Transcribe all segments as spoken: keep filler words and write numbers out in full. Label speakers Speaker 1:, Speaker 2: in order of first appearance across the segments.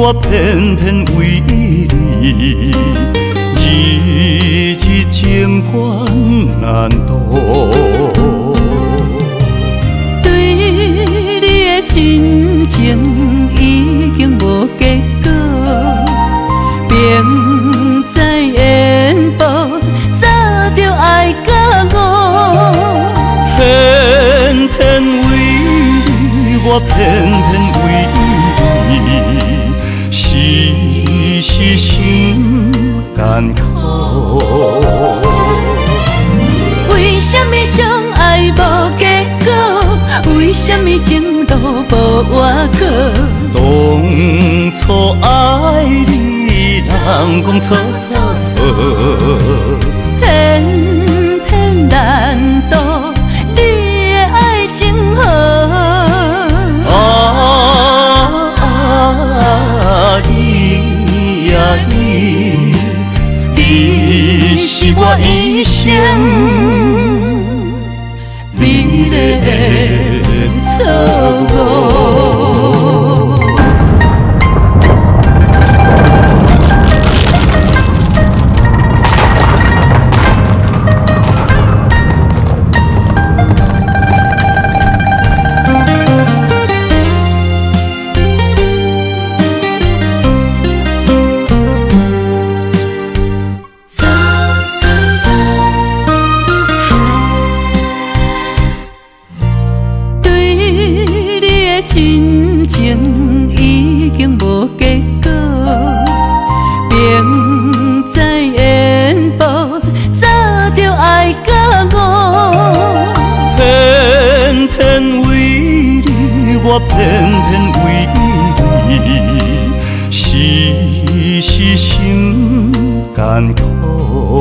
Speaker 1: 我偏偏为你，日日情关难渡。
Speaker 2: 对你的真情已经无结果，并在缘报，早就爱甲我。
Speaker 1: 偏偏为你，我偏偏为你，时时心艰苦。
Speaker 2: 为什么相爱无结果？为什么情路无外口？
Speaker 1: 当初爱你，人讲错错错，
Speaker 2: 偏偏难渡你的爱情河。
Speaker 1: 啊啊你呀你，你是我一生美丽的错误。
Speaker 2: 真情已经无结果，并在缘报，早就爱甲我。
Speaker 1: 偏偏为你，我偏偏为你，时时心艰苦。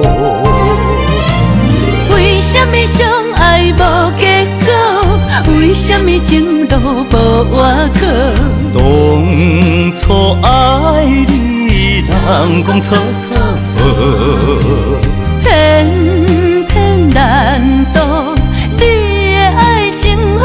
Speaker 2: 为什么相爱无结果？为什么情路无外口？
Speaker 1: 当初爱你，人讲错错错，
Speaker 2: 偏偏难渡你的爱情河。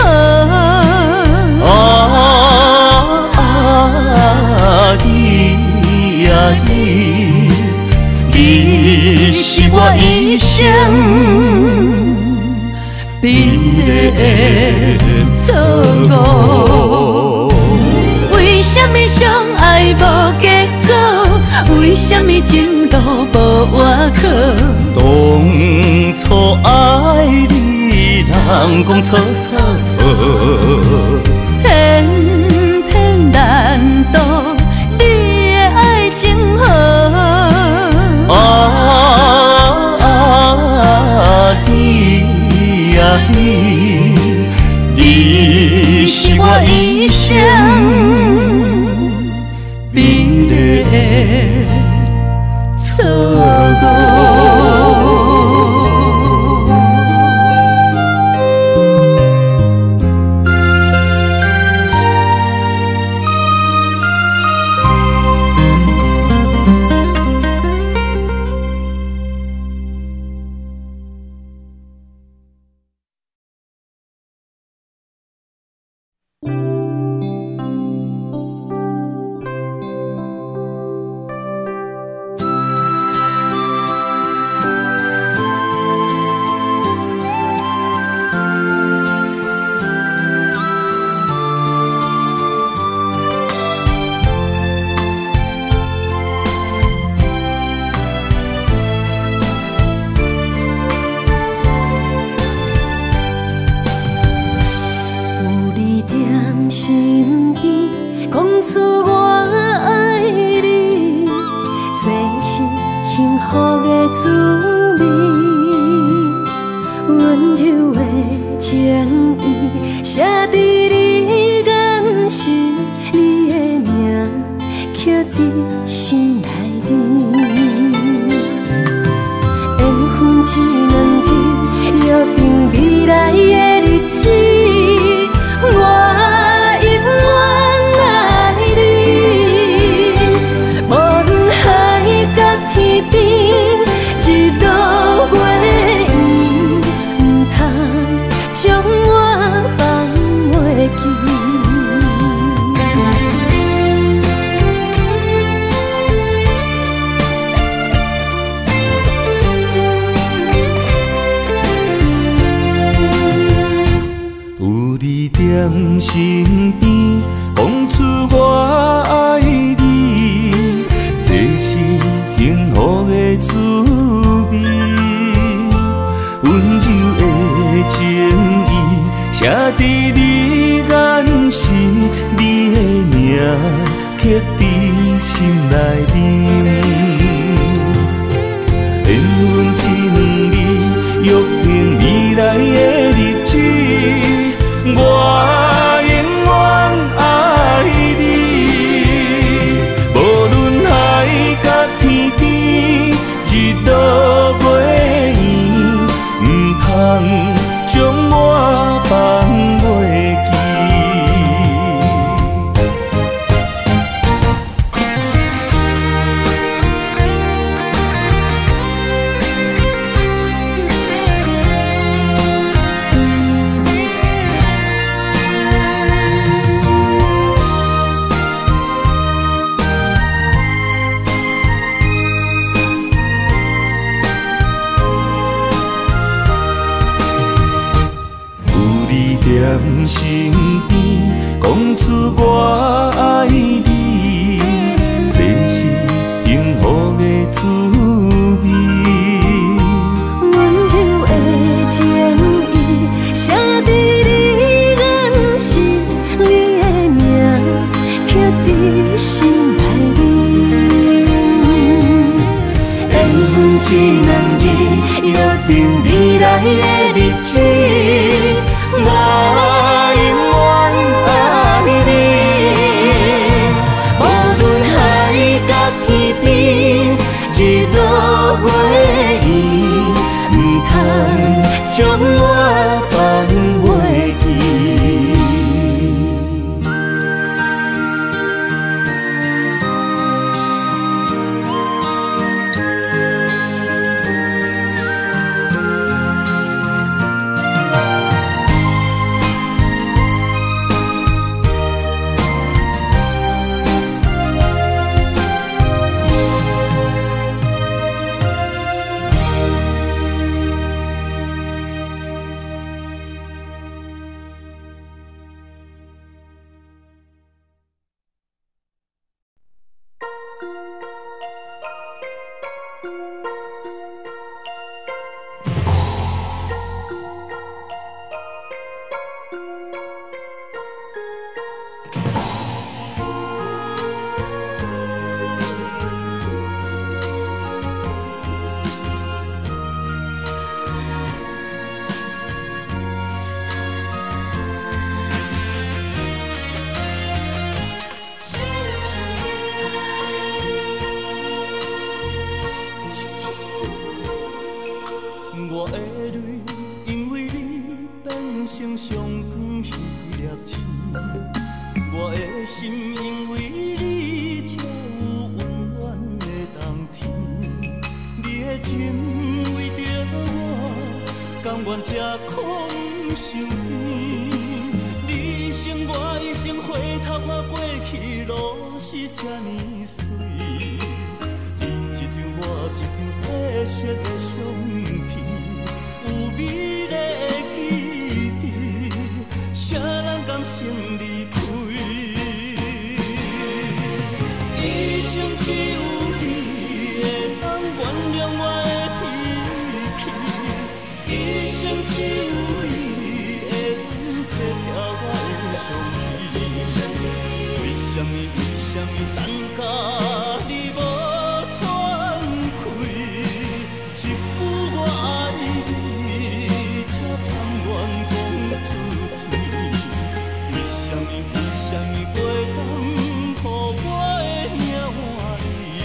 Speaker 1: 啊啊你呀你，你是我一生美丽的错误。
Speaker 2: 为什么相爱无结果？为什么情路无外口？
Speaker 1: 当初爱你，人讲错错错，
Speaker 2: 偏偏难渡你的爱情河。
Speaker 1: 啊啊你呀你，你是我一生美丽的错误。 有你踮身边，讲出我爱你，这是幸福的滋味。温柔的情意写伫你眼神，你的名刻伫心内面。缘分一两字，约定未来的日子。我永远爱你，无论海角天边，日落月圆，唔通将我放袂记。踮身边，讲出我爱你，这是幸福的滋味。
Speaker 2: 温柔的情意写伫你眼神，你的名刻伫心内面。缘分一两字，约定未来的日子。我永远爱你，无论海角天边，日落月圆，唔通将我放袂记。
Speaker 1: 为什么袂当予我的命换你？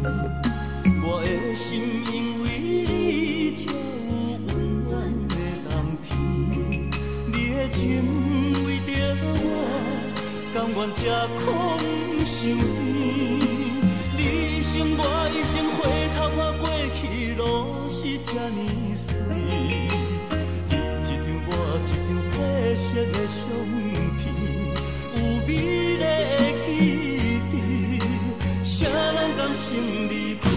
Speaker 2: 我的心因为你才有温暖的冬天。你的情为着我，甘愿吃苦伤甜。你一生我一生，回头看过去路是这呢水。你一张我一张褪色的相片，有美丽的记忆，谁人甘心离开？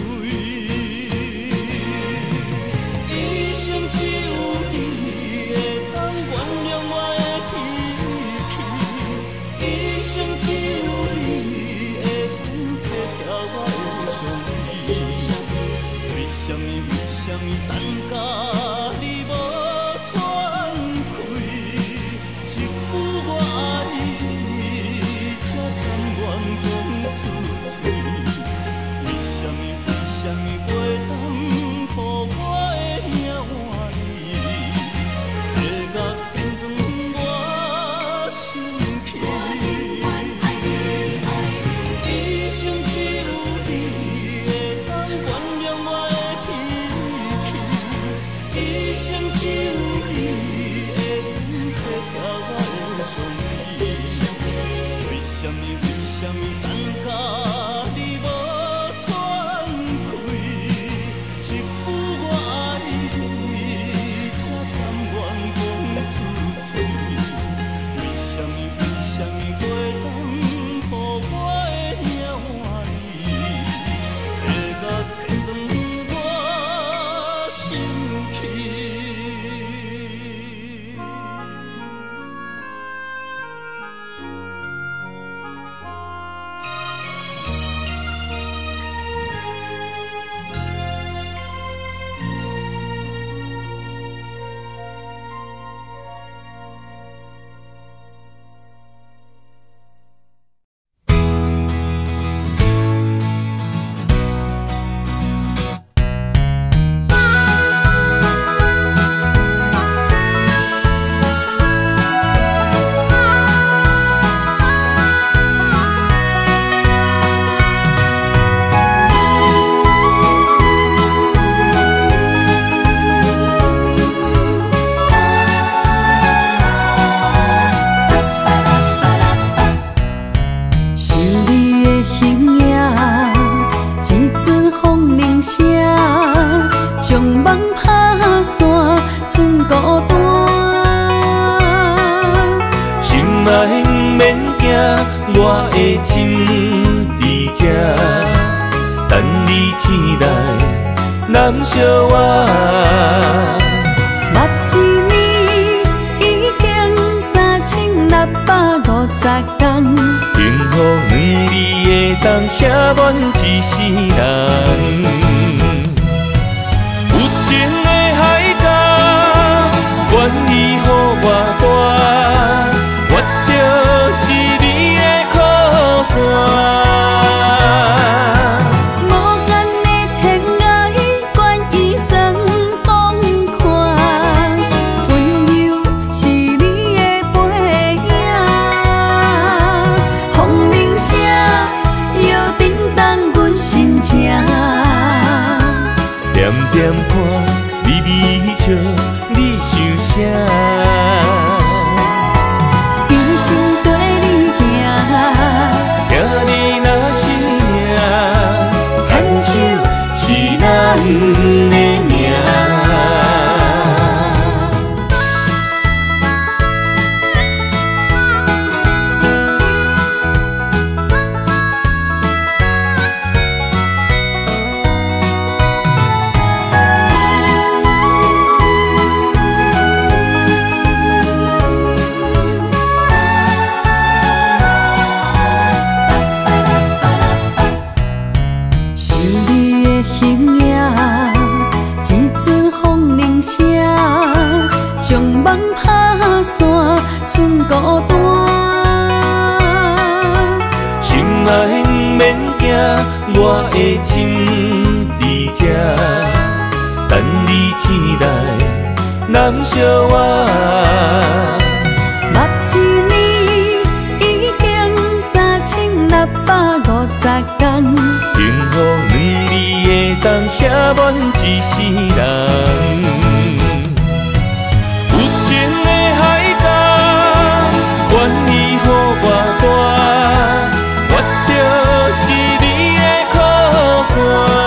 Speaker 2: 一生只有你会当原谅我的脾气，一生只有你会当体贴我的伤悲。为什么为什么等到你无喘气？一句我爱你，才甘愿讲出嘴。为什么为什么袂当予我的命换你？月角天光我生气。一生只有你会当原谅我的脾气，一生只有你会当体贴我的伤悲。为什么为什么等到你无喘气？一句我爱你，才甘愿讲出嘴。为什么为什么袂当予我的命换你？月角天光我生气。
Speaker 3: 想你的形影，一阵风铃声，将梦拍散，剩孤单。
Speaker 1: 心爱不免惊，我的心伫这，等你醒来，难相我。
Speaker 3: 目一年已经三千六百五十天，
Speaker 1: 幸福两字会当写满一世人。有情的海角，愿意予我带，我就是你的靠山。
Speaker 3: 无限的天涯，愿意算风看，温柔是你的背影。风铃声摇叮当阮心情，
Speaker 1: 点点看，微微笑，你想啥？
Speaker 3: 一生跟你行，
Speaker 1: 听你若是命，牵手是咱的命。
Speaker 3: 想你的形影，一阵风铃声，将梦拍散，剩孤单。
Speaker 1: 心爱不免惊，我的心伫这，等你醒来，难相我。
Speaker 3: 目一年已经三千六百五十天，
Speaker 1: 幸福两写满一世人。有情的海角，愿意予我大，我就是你的靠山。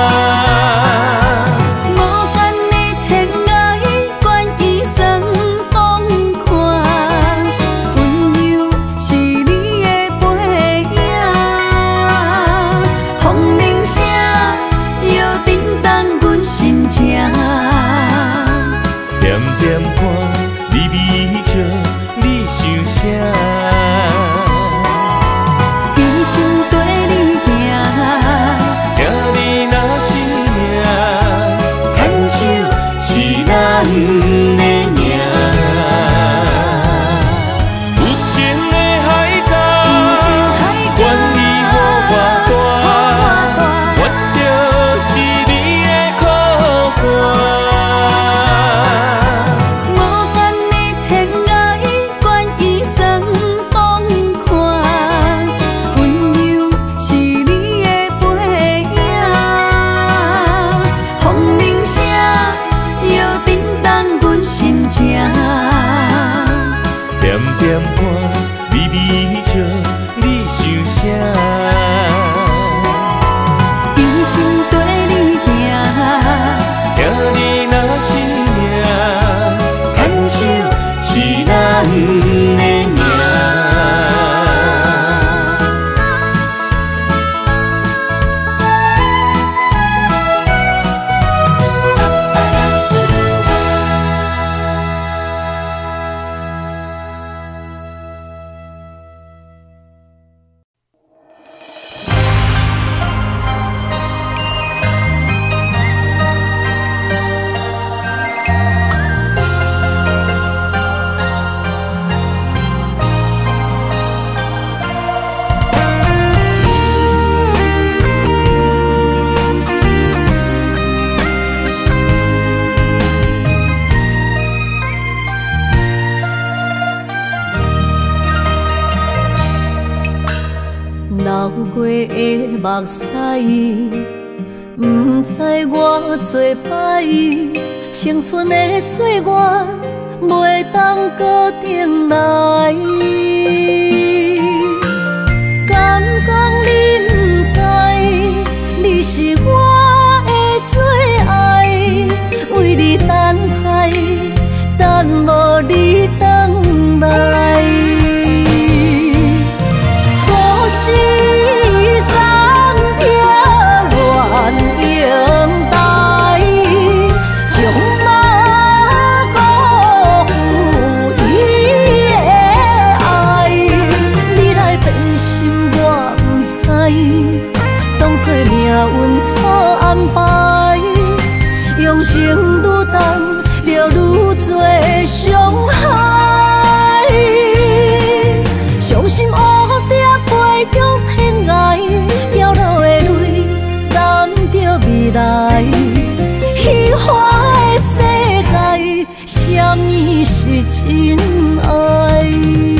Speaker 1: 点看微微笑，你想啥？
Speaker 3: 一生跟你行，
Speaker 1: 行你若是命，牵手是咱的命。有情的海角，愿意予我大，我就是你的靠山。点点看，微微笑，你想啥？
Speaker 3: 一生跟你行，
Speaker 1: 行你若是命，牵手是咱的命。
Speaker 3: 流过的目屎，不知我做摆，青春的岁月袂当搁重来。敢讲你不知，你是我的最爱，为你等待，等无你回来。是三条愿永带，将马辜负伊的爱。你来变心我不知，当作命运错安排，用情愈重，就愈多伤害。伤心黑蝶飞向天涯，飘落的泪染着未来。虚华的世界，什么是真爱？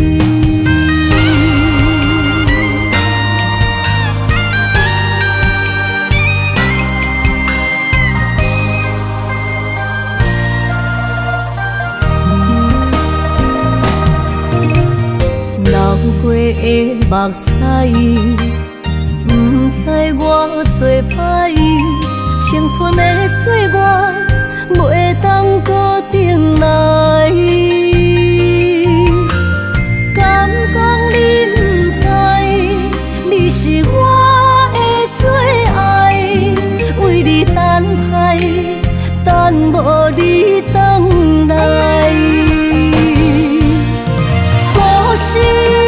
Speaker 3: 过的目屎，不知我做摆，青春的岁月袂当搁重来。敢讲你不知，你是我的最爱，为你等待，等无你回来。故事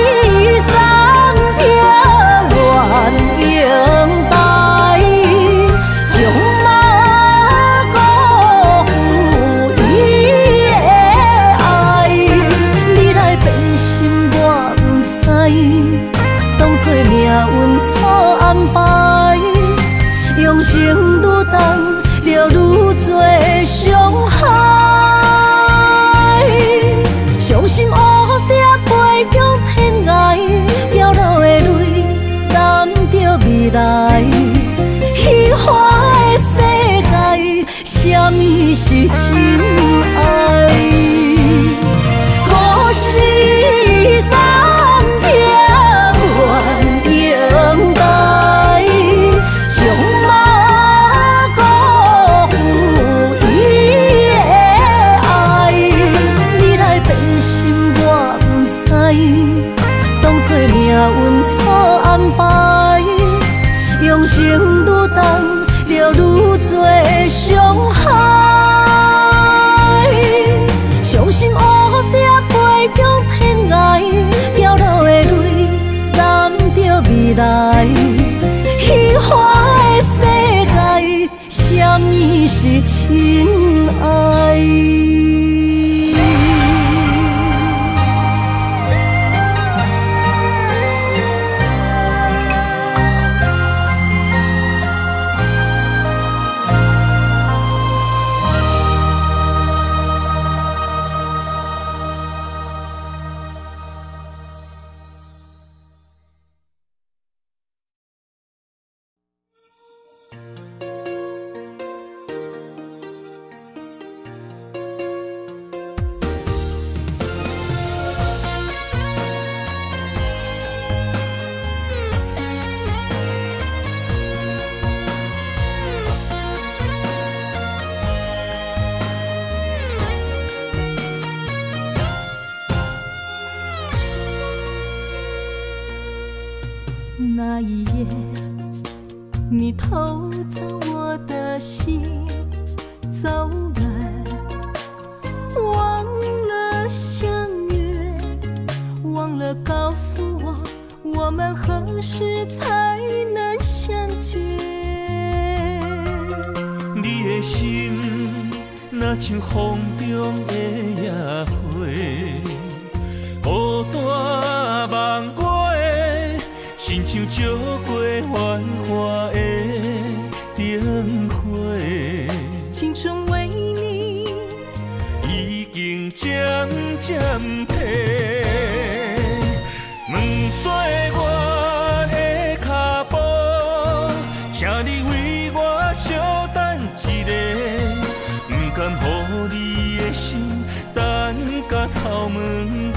Speaker 3: 永带，将马辜负伊的爱。你来变心我不知，当作命运错安排。用情愈重，就愈多伤害。伤心黑蝶飞向天涯，飘落的泪染着未来。虚华的世你是真爱。故事三点愿等待，将马辜负伊的爱。你来变心我不知，当作命运错安排，用情愈重，就愈多伤害。伤心乌蝶飞向天涯，飘落的泪染着未来。虚幻的世界，什么是真爱？
Speaker 2: 那一夜，你偷走我的心，走远，忘了相约，忘了告诉我，我们何时才能相见？
Speaker 1: 你的心，若像风中的野花，孤单梦过。亲像照过繁华的灯火，
Speaker 2: 青春为你
Speaker 1: 已经渐渐褪。问岁月的脚步，请你为我稍等一下，不甘予你的心等甲头毛白。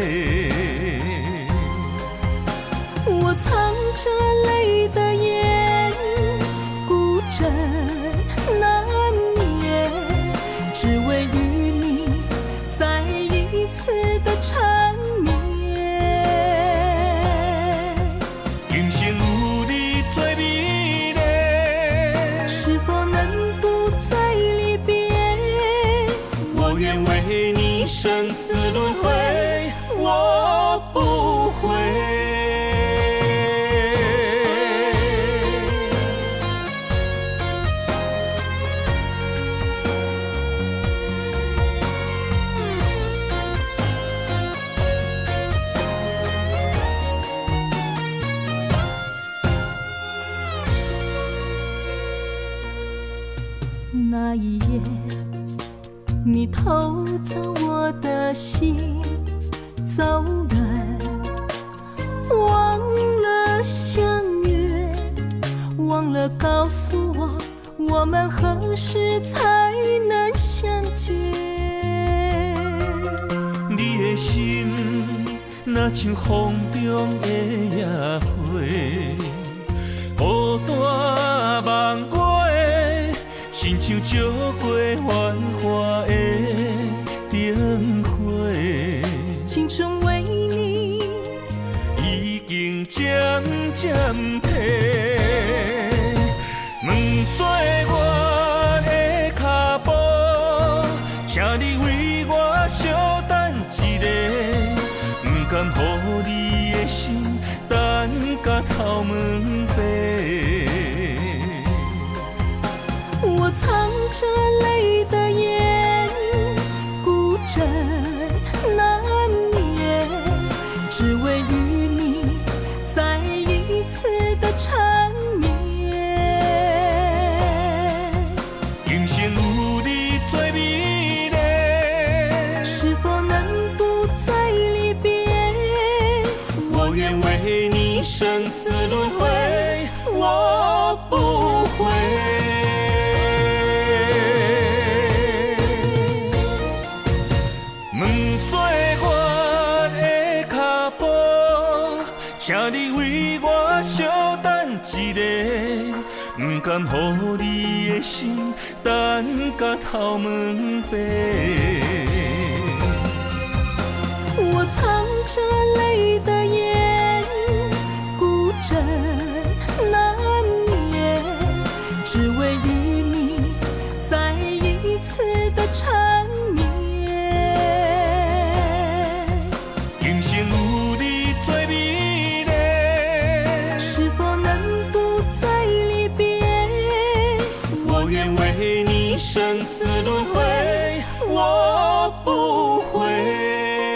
Speaker 2: 我藏着泪的眼，孤枕难眠，只为与你再一次的缠绵。
Speaker 1: 今生有你最美丽，
Speaker 2: 是否能不再离别？
Speaker 1: 我愿为你生死轮回，我不悔。
Speaker 2: 那一夜，你偷走我的心，走远，忘了相约，忘了告诉我，我们何时才能相见？
Speaker 1: 你的心，若像风中的野花，孤单梦过。亲像照过繁华的灯火，
Speaker 2: 青春为你
Speaker 1: 已经渐渐褪。问岁月的脚步，请你为我稍等一下，不甘予你的心等甲头毛白。
Speaker 2: 我藏着泪
Speaker 1: 不甘予你的心等甲头毛白。
Speaker 3: 我藏着泪的眼，孤枕难眠，只为与你再一次的缠绵。
Speaker 1: 今生有你做美丽，
Speaker 3: 是否能不再离别？
Speaker 1: 我愿为你生死轮回，我不悔。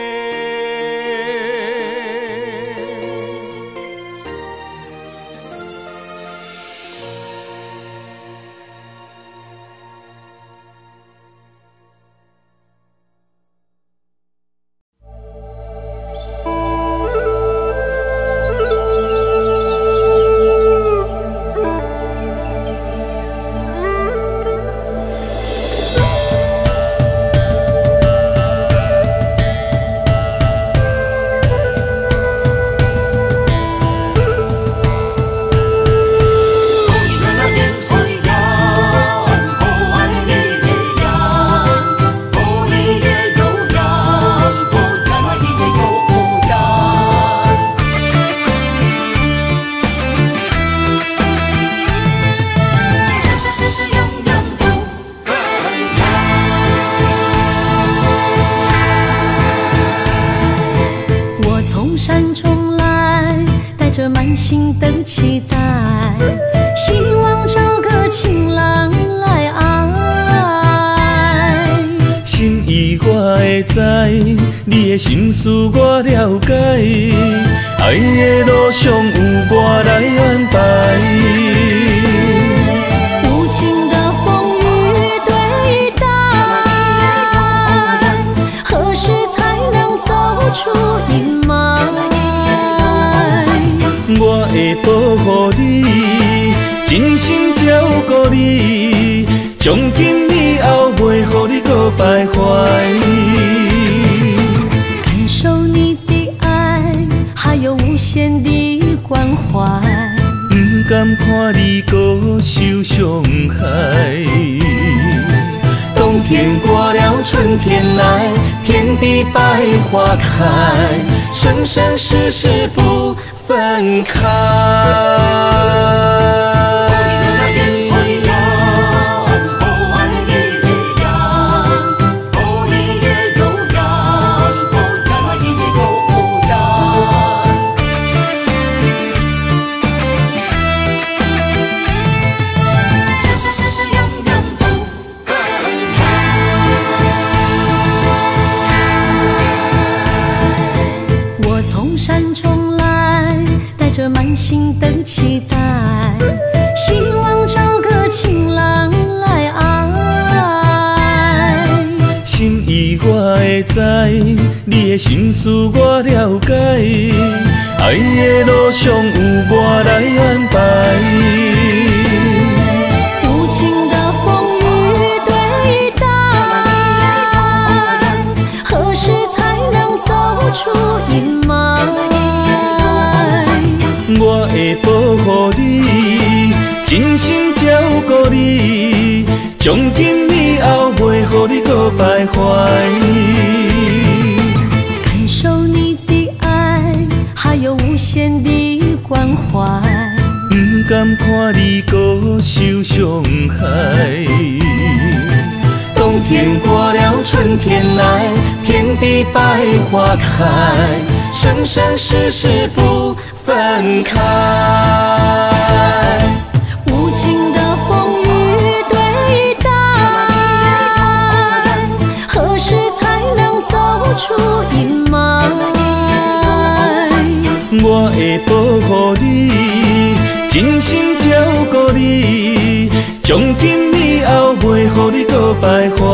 Speaker 3: 着满心的期待，希望找个情郎来爱。
Speaker 1: 心意我会知，你的心思我了解，爱的路上有我来安排。
Speaker 3: 无情的风雨对待，何时才能走出阴霾？
Speaker 1: 我会保护你，真心照顾你，从今以后袂予你搁徘徊。
Speaker 3: 感受你的爱，还有无限的关怀。
Speaker 1: 不甘看你搁受伤害。冬天过了，春天来，遍地百花开，生生世世不分开。
Speaker 3: 着满心的期待，希望找个情郎来爱。
Speaker 1: 心意我会知，你的心思我了解，爱的路上有我来安排。
Speaker 3: 无情的风雨对待，何时才能走出阴霾？
Speaker 1: 我会保护你，真心照顾你，从今以后袂予你搁徘徊。
Speaker 3: 感受你的爱，还有无限的关怀。
Speaker 1: 不甘看你搁受伤害。冬天过了，春天来，遍地百花开，生生世世不分开。
Speaker 3: 无情的风雨对待，何时才能走出阴霾？
Speaker 1: 我会保护你，真心照顾你，从今以后袂予你搁徘徊。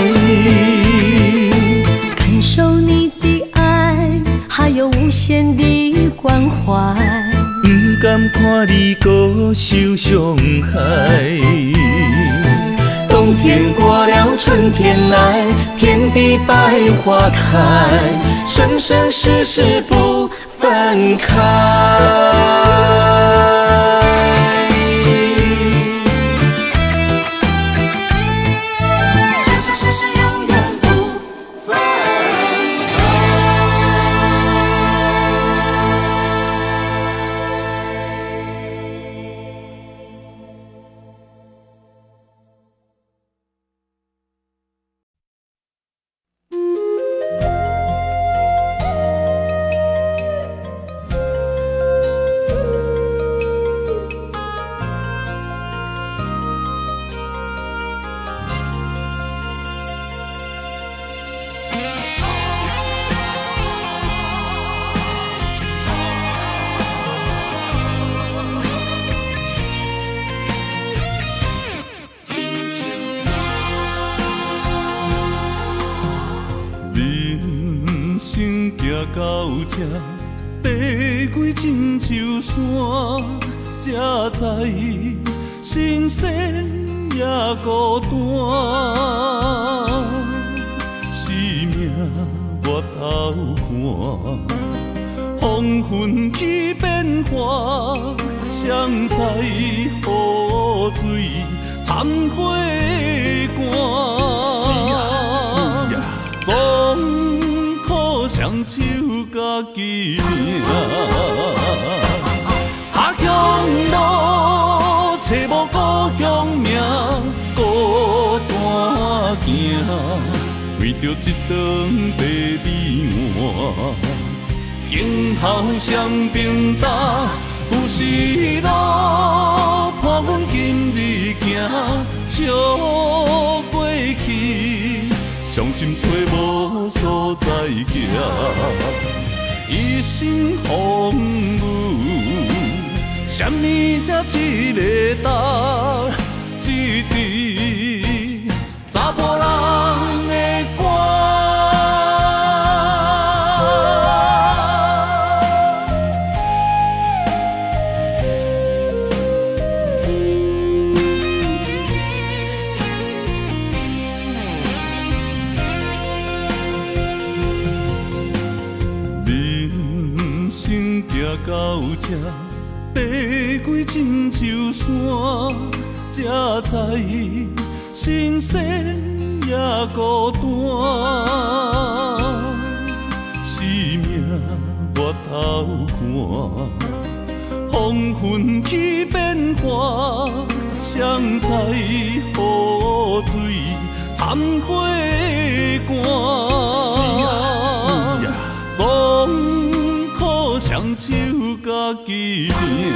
Speaker 3: 感受你的爱，还有无限的关怀。
Speaker 1: 不甘看你搁受伤害。冬天过了，春天来，遍地百花开，生生世世不分开。 这爬过亲像山，才知新鲜也孤单。生命越头寒，黄昏起变化，谁知雨水掺火寒。总靠双手家己命。下乡路，找无故乡名，孤单行，为着一顿白米碗。今后双平搭，有时路伴阮今日行，笑过去，伤心找无所在行。一生风雨，什么才一个答？一滴查甫人的歌。到这爬过亲像山，才知新鲜也孤单。生命越头寒，黄昏起变化，谁知雨水掺火寒。总靠双手家己命。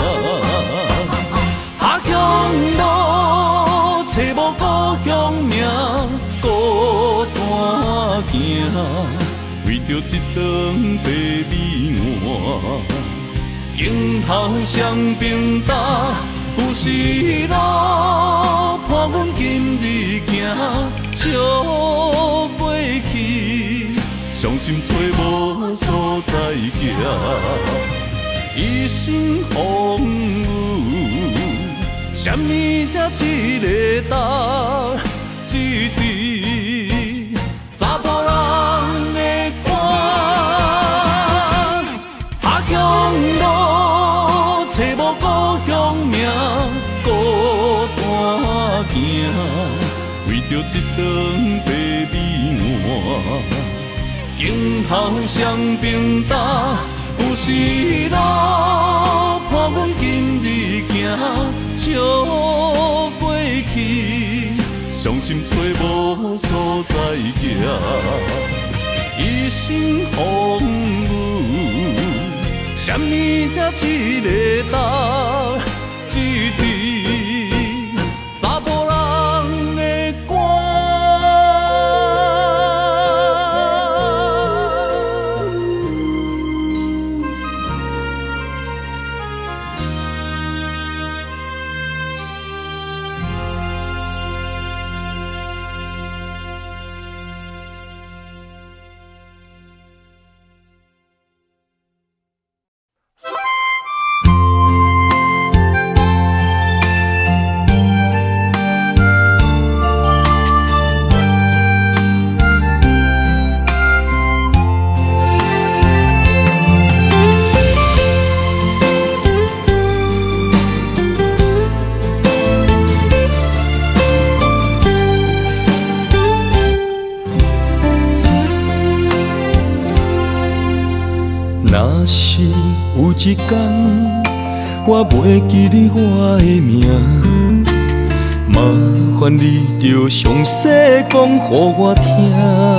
Speaker 1: 下乡路，找无故乡名，孤单行，为着一顿白米碗。今后双平搭，有时路伴阮今日行，笑过去，伤心找无所在行。一生风雨，什么才一个答？一滴查甫人的歌。下乡路，找无故乡名，孤单行，为着一顿白米碗。今后双平搭，有时路伴阮今日行，笑过去，伤心找无所在行。一生风雨，什么才一个答？一滴查甫人的歌。若是有一天我袂记你我的名，麻烦你着详细讲予我听，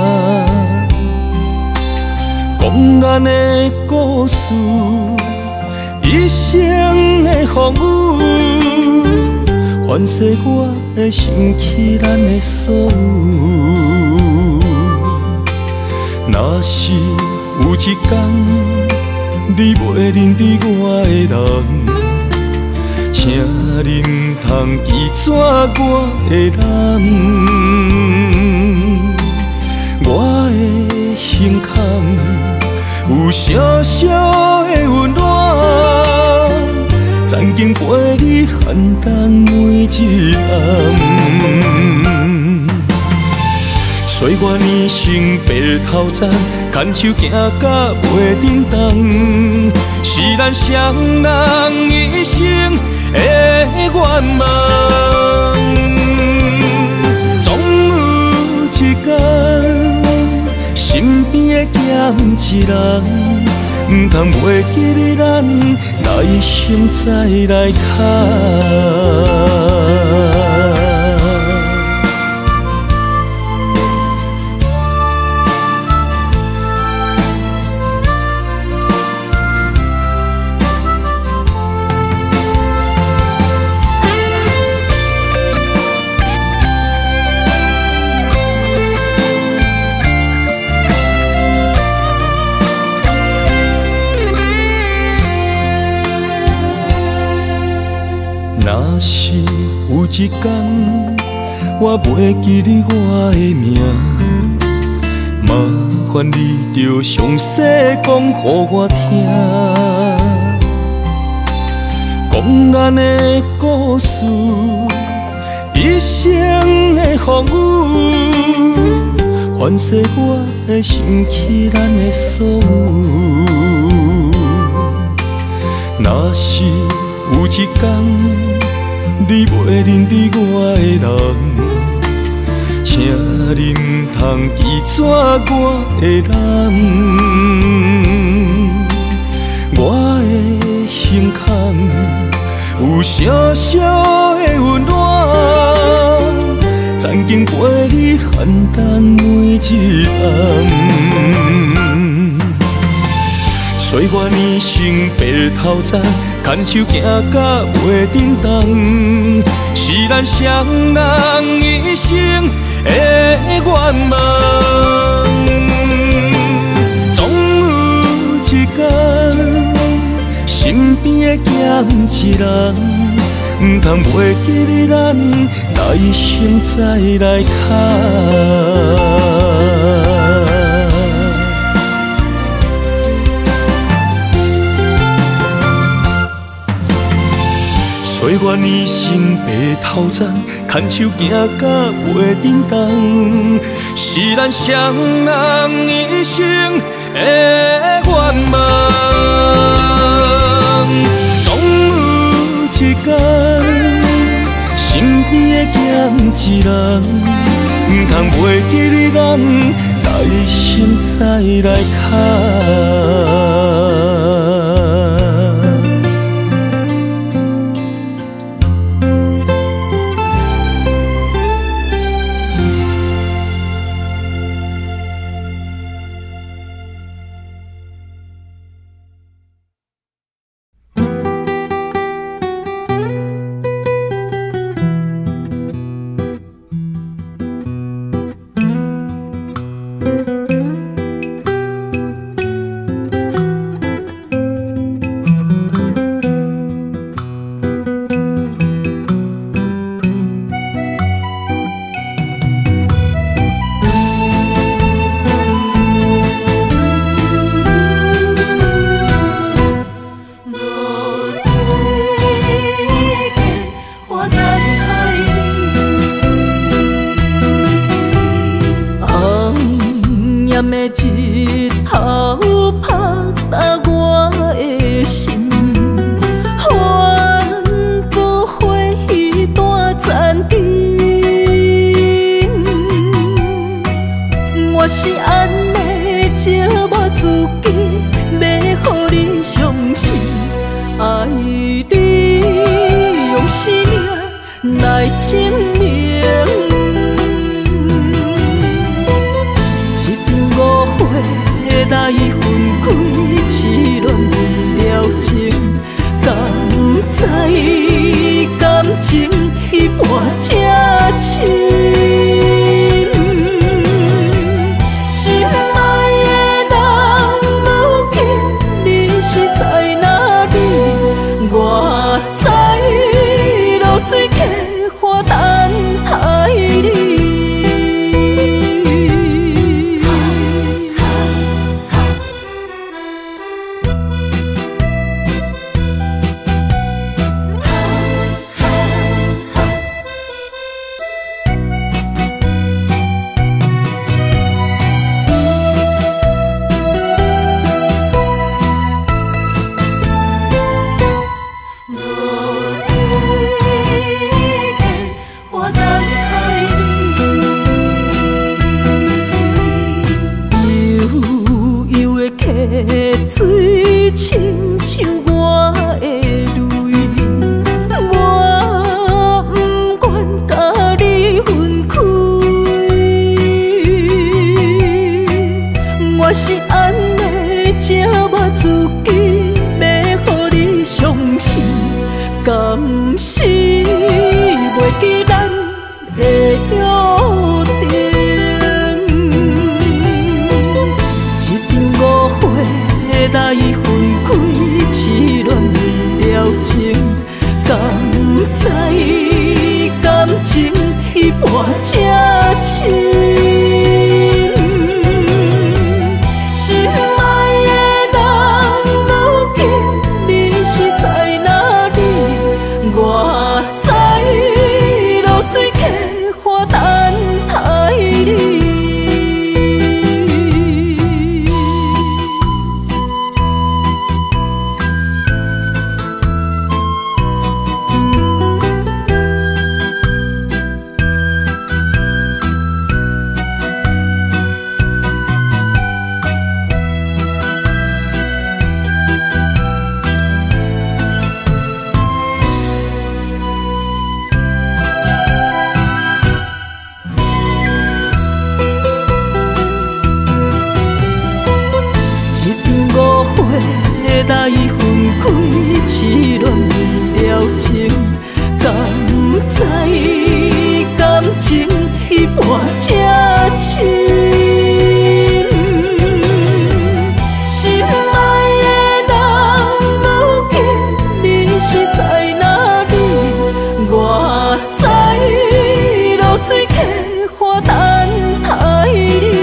Speaker 1: 讲咱的故事，一生的风雨，反噬我的想起咱的所有。若是有一天你袂认得我的人，请恁通记住我的难。我的胸坎有小小的温暖，曾经陪你寒冬每一暗。岁月年成白头鬃，牵手行到袂振动，是咱双人一生的愿望。总有一天，身边的减一人，唔通袂记你咱来生再来看。若是有一天我袂记你我的名，麻烦你着详细讲予我听，讲咱的故事，一生的风雨，反噬我会想起咱的所有。若是有一天，你袂认得我的人，请你唔通记绝我的人。我的胸腔有小小的温暖，曾经陪你寒冬每一暗。岁月年成白头鬃，牵手行到袂振动，是咱双人一生的愿望。总有一天，身边的减一人，唔通袂记你咱来生再来看。岁月年成白头鬃，牵手行到袂振动，是咱双人一生的愿望。总有一天，身边的减一人，唔通袂记你咱来生再来看。
Speaker 3: 的约定。一场误会来分开，痴恋了情，敢知感情彼半才深。心爱的人，如今你是在哪里？我知落水客花等待你。来分开，痴恋了情，敢知感情彼半才深。心爱的人，如今你是在哪里？我知落水客花等待你。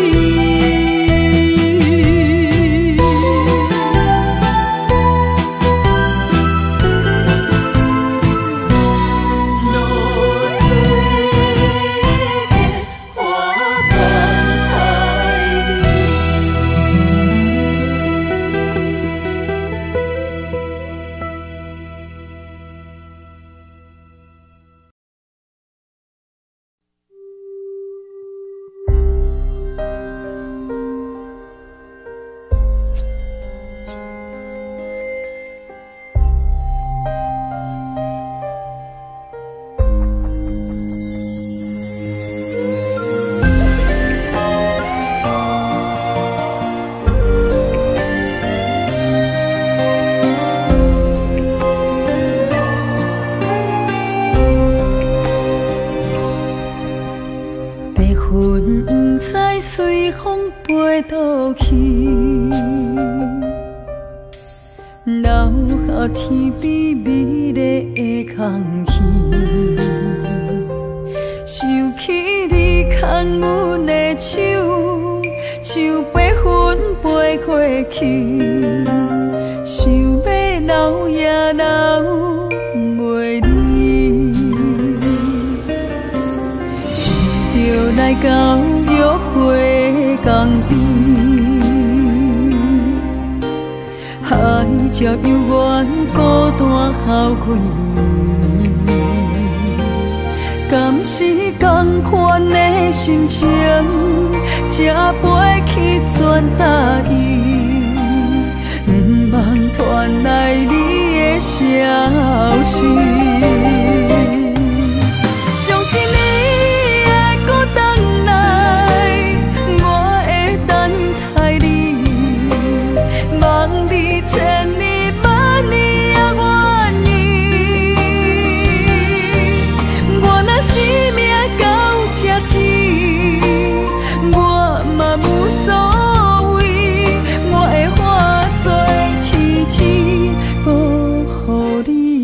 Speaker 3: 天边美丽的空气，想起你牵阮的手，像八分飞过去，想要留也留袂离，想着来到约会江边。海才犹原孤单好几年，敢是同款的心情，才飞去全答应，不茫传来你的消息。相信你会搁回来，我会等待你，望你千年万年也愿意。我若生命到这止，我嘛无所谓，我会化作天使保护你。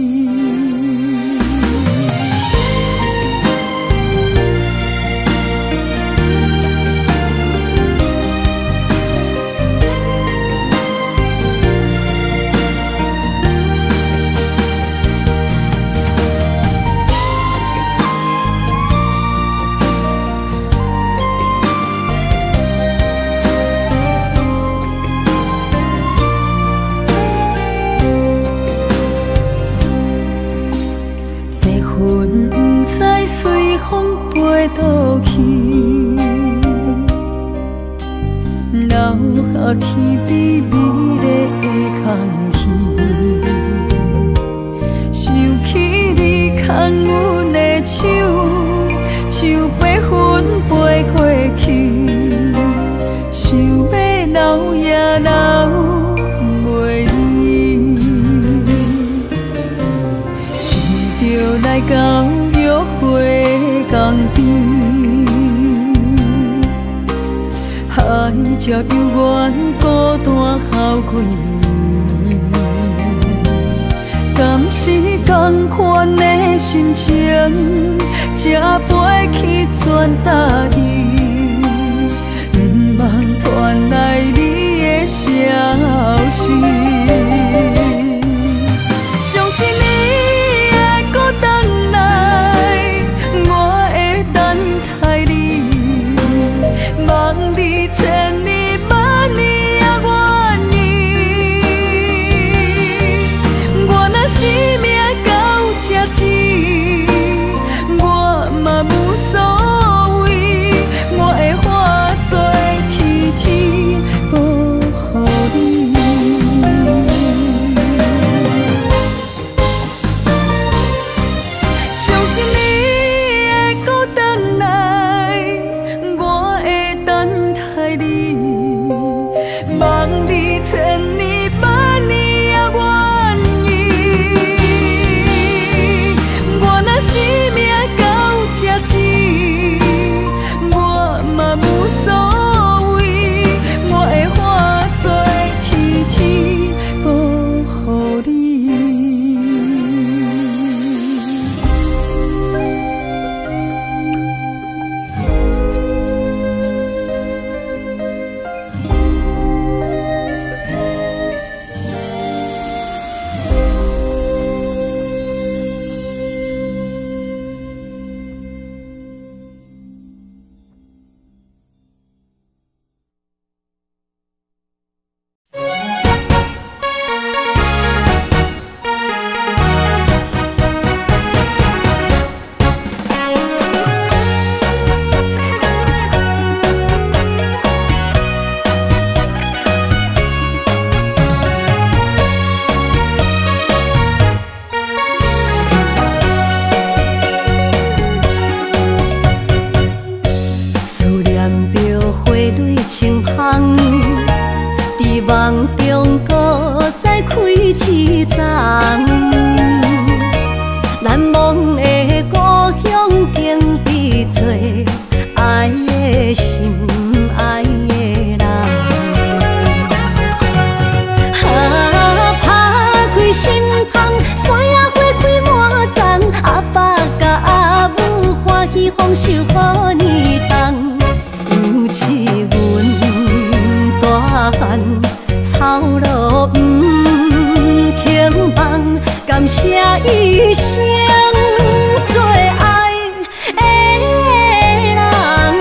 Speaker 3: 飞倒去，留下天边美丽的空气。想起你牵阮的手，像八分飞过去，想要留也留袂离，想着来到约会到。 才犹原孤单好几年，敢是同款的心情，才飞去全答应，毋茫传来你的消息。相信你会搁回来，我会等待你，望你千年万年也愿意。我若生命到这止，我嘛无所谓，我会化作天使保护你。相信你会搁回来，我会等待你，望你千年万年也愿意。我若生命到这止，我嘛无所谓，我会化作天使保护你。梦中搁再开一丛，难忘的故乡经历做爱的心爱的人。啊，打开心窗，山野花开满丛，阿爸甲阿母欢喜丰收好年冬，尤其阮大汉。草路不轻放，感谢一生做爱的人。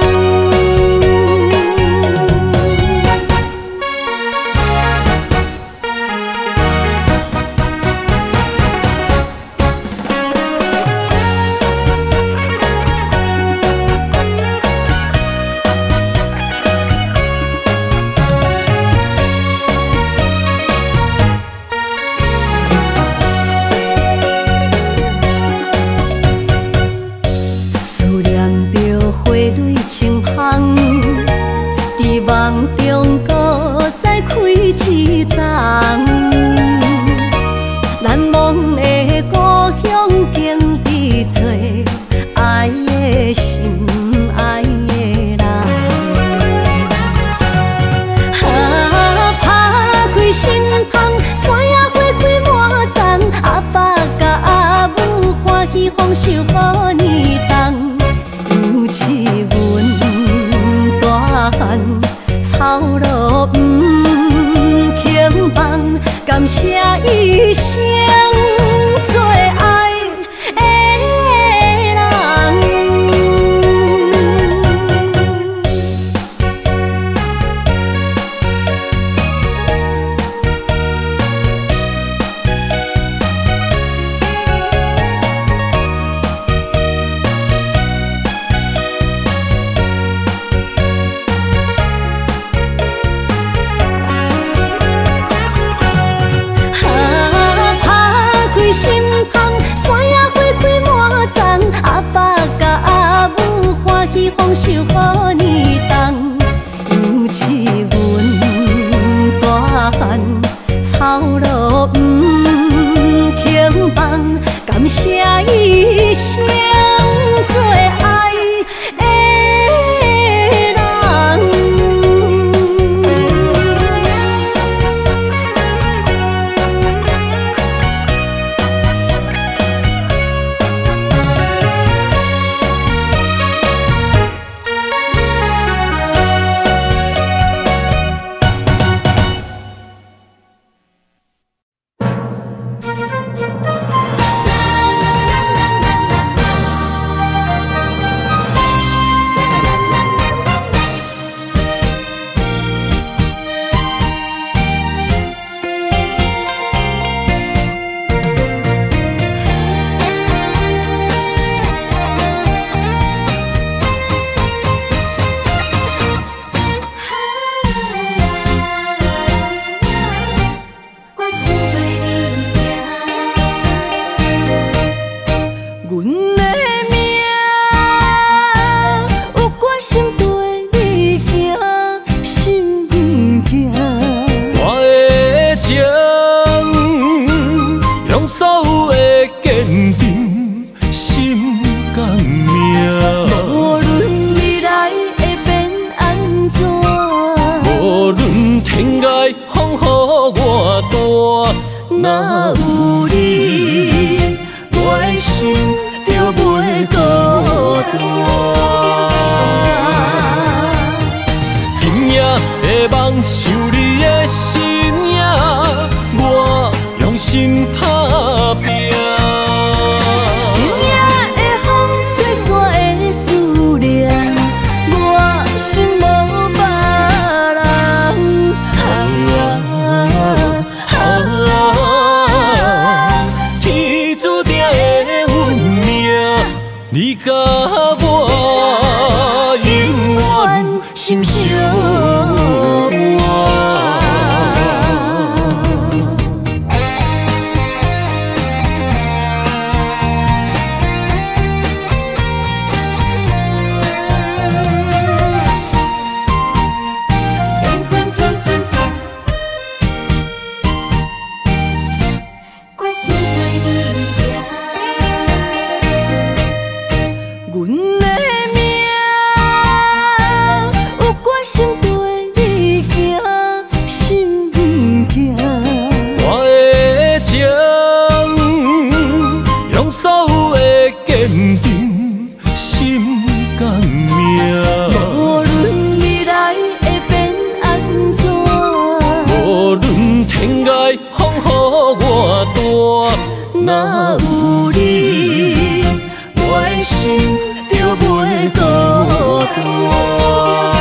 Speaker 1: 共命。
Speaker 3: 无论未来会变安怎，
Speaker 1: 无论天涯风雨偌大，
Speaker 3: 若有你，我的心就袂孤单。
Speaker 1: 今夜会梦想你的身影，我用心打拼。
Speaker 3: 今夜会风吹散的思念，我心无别人。啊，
Speaker 1: 天注定的运命，你甲我永远心相偎。
Speaker 2: 决心对你行。
Speaker 3: 阮的命有决心对你行，心不惊。
Speaker 1: 我的情用所有的坚定，心共命。
Speaker 3: 无论未来会变安怎，
Speaker 1: 无论天涯风雨偌大，
Speaker 3: 若有你，我的心就袂孤单。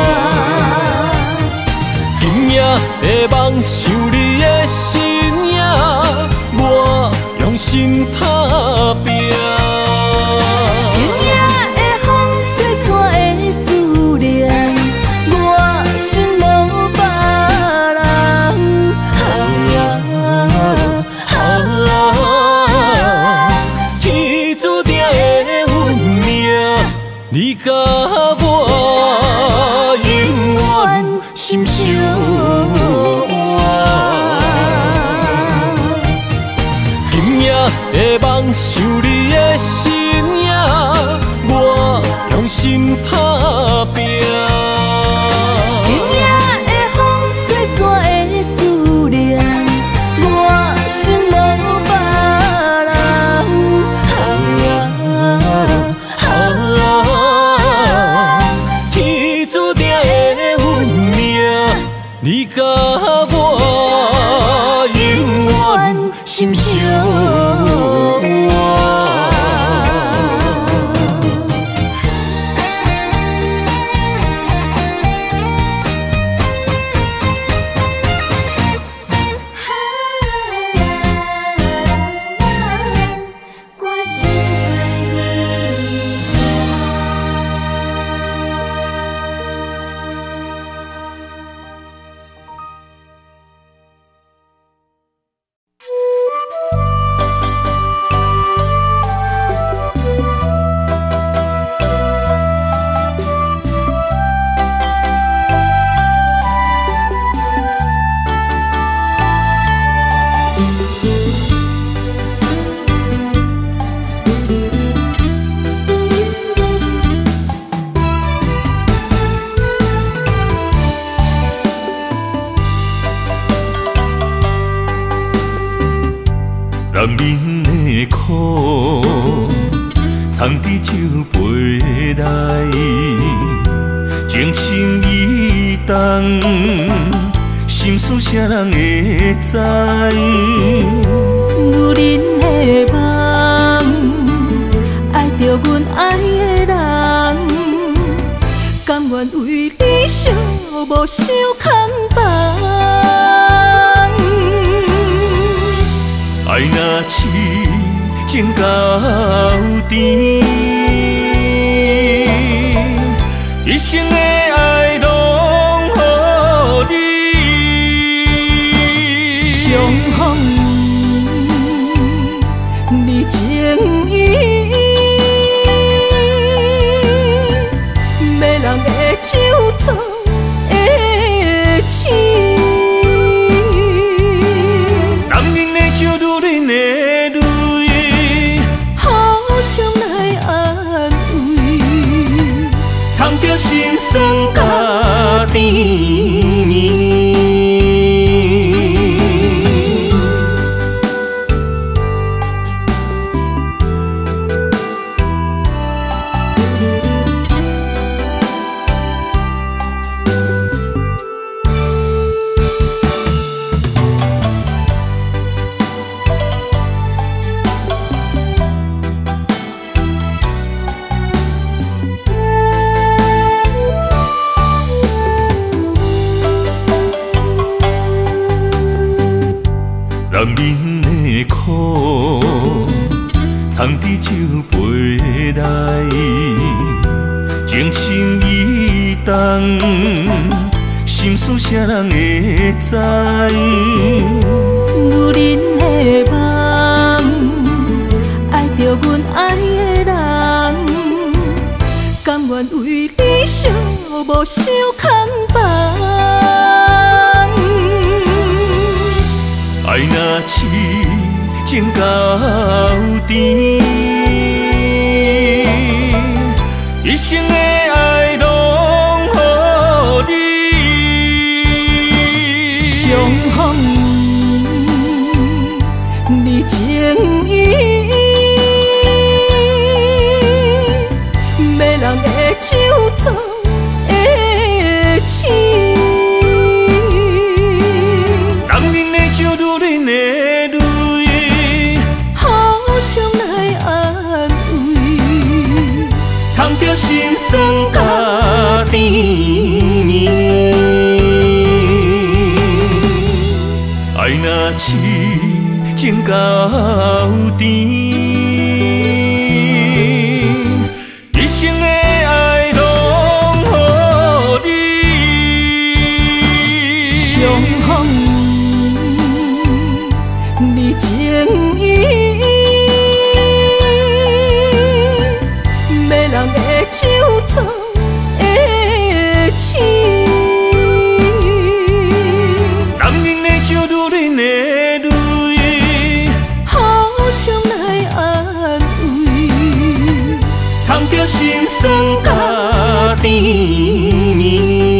Speaker 1: 今夜会梦想你的身影，我用心打拼。
Speaker 3: 今夜会风吹散的思念，我心无别人。
Speaker 1: 啊，天注定的运命，你甲我永远心相偎。今夜会梦想你的身影，我用心打拼。
Speaker 3: 今夜会风吹散的思念，我心无别
Speaker 1: 啊，天注定的运命，你甲我永远心相偎。
Speaker 2: 决心对你行。
Speaker 1: 男人的苦，藏伫酒杯内，情深意重，心事谁人会知？
Speaker 3: 女人的梦，爱着阮爱的人，甘愿为你寂寞受空房。
Speaker 1: 爱若痴情到底，一生的爱拢予你。
Speaker 3: 相逢年，你情意，没人会手做的痴。
Speaker 1: 男人的酒，女人的泪，
Speaker 3: 好相来爱。
Speaker 1: 着心酸甲甜蜜。男人的苦，藏伫酒杯内，情深意重，心事谁人会知？
Speaker 3: 女人的梦，爱着阮爱的人，甘愿为你寂寞受空房。
Speaker 1: 爱若痴情到底，一生的爱拢予你。
Speaker 3: 相逢年，你情意，要人的手做的刺。
Speaker 1: 心酸甲甜蜜，爱若痴情到底，一生的爱拢予你。
Speaker 3: 相逢年，你情意，要人的手做的刺。
Speaker 1: 男人的酒，女人的泪，
Speaker 3: 互相来安慰，
Speaker 1: 藏着心酸甲甜蜜。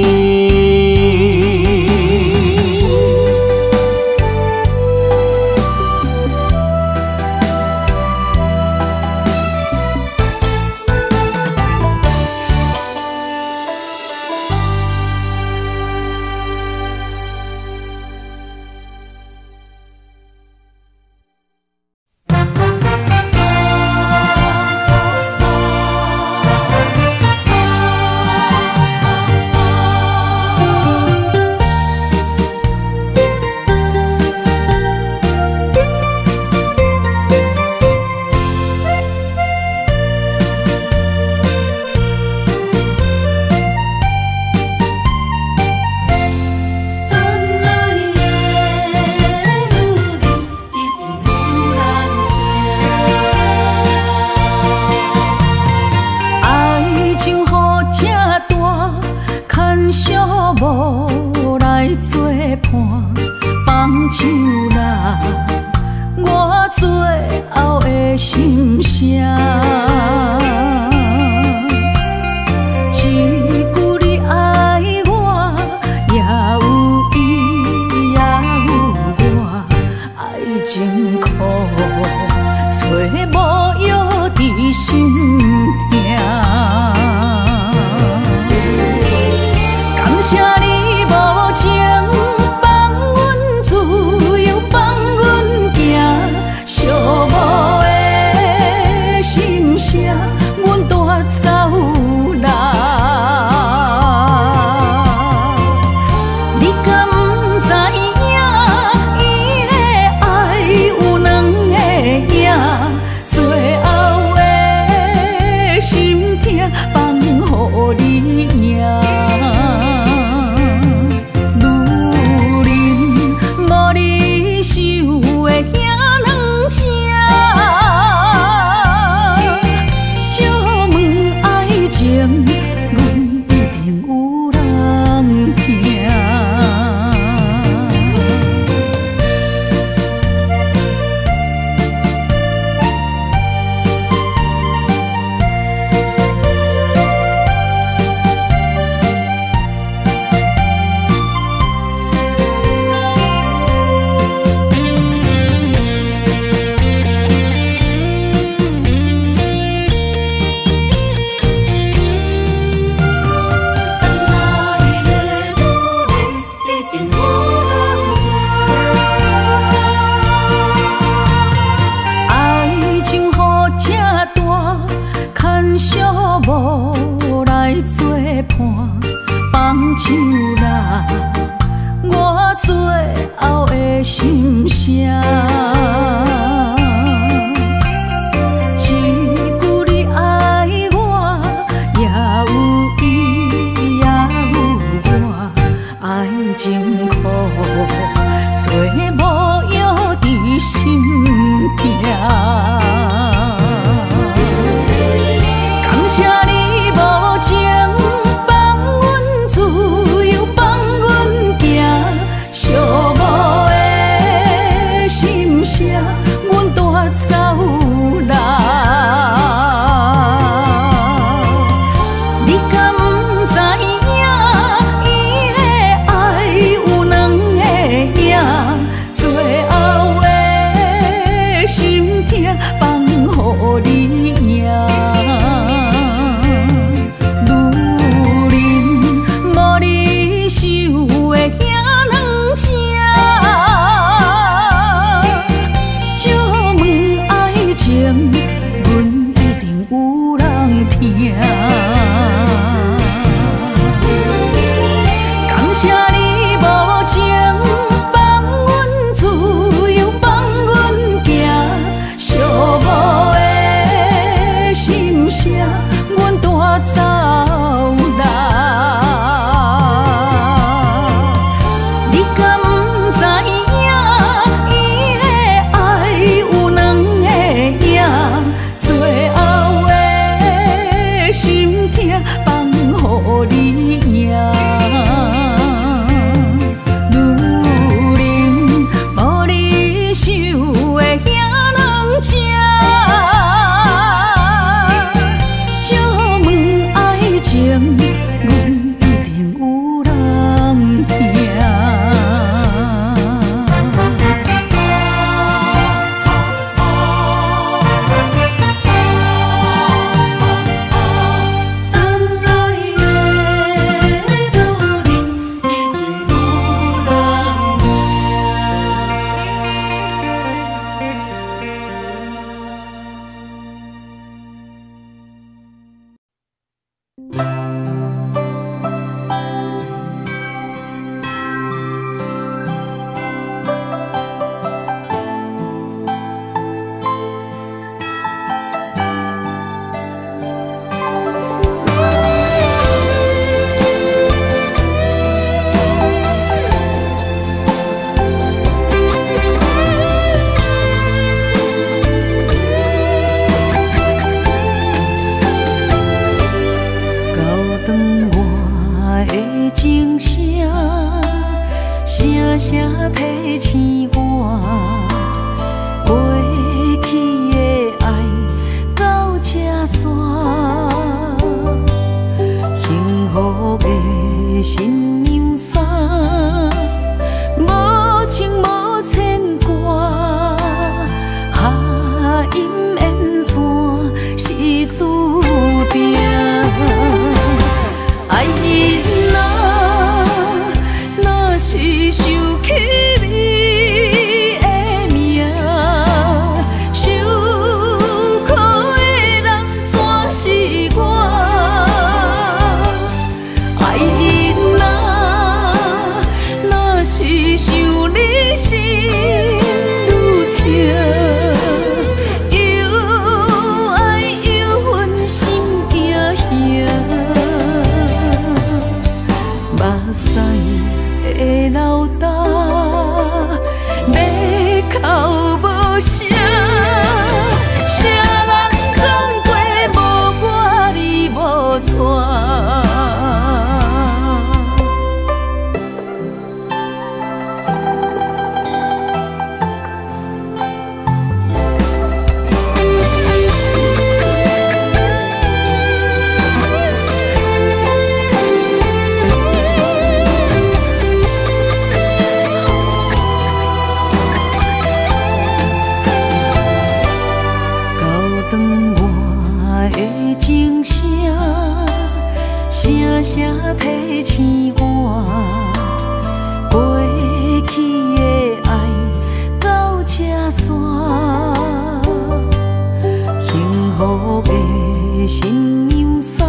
Speaker 3: 无来作伴，放手啦，我最后的心声。一句你爱我，也有伊，也有我，爱情苦，找无药伫心痛。感谢你无情放阮自由，放阮行，寂寞的心声，阮带走啦。你敢不知影，伊的爱有两个影，最后的心痛放予你赢。感谢你无情放阮自由，放阮行，寂寞的心声，阮带走啦。你敢不知影，伊的爱有两个影，最后的心痛放予你赢。
Speaker 2: 幸福的新娘衫。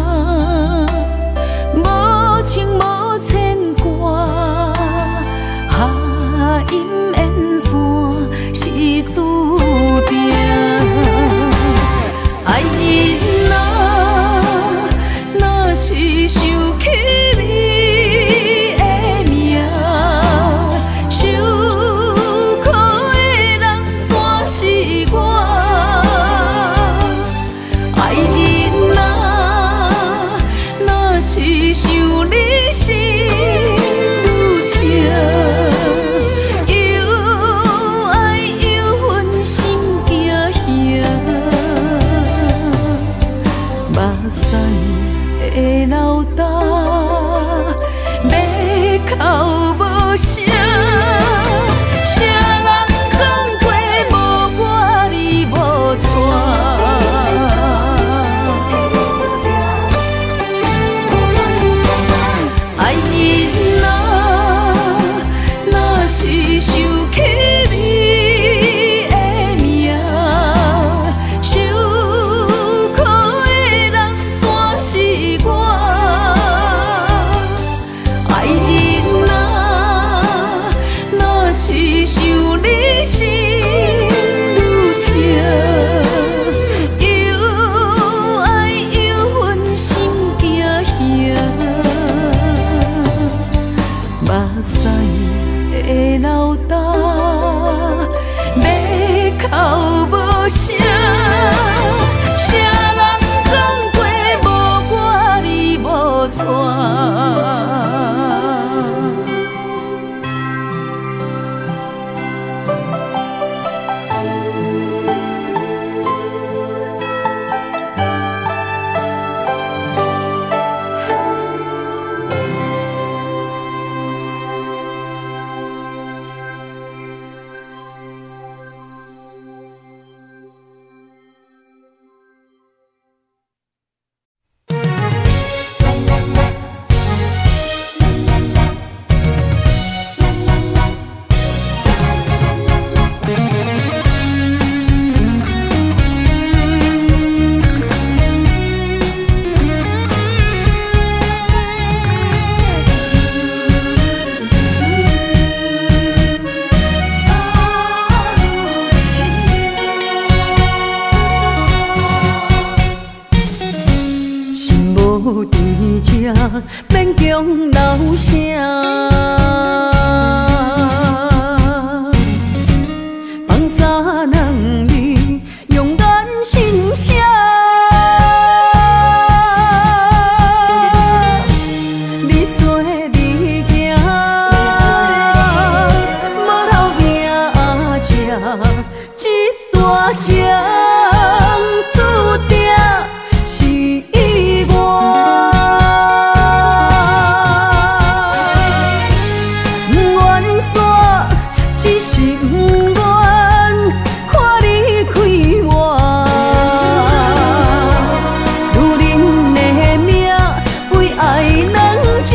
Speaker 3: 屎的流沓，马口无声，谁人讲过无我你无带？爱人啊，若是想起你的名，受苦的人怎是我？爱人啊，若是想你心愈痛，又爱又恨心惊吓。目屎的流沓，马口无声，谁人讲过无我你无带？无伫这，免强留声。放三人你勇敢心声，你做你行，无留命吃，这大情注定是我。只是不愿看你开我，女人的命为爱两只，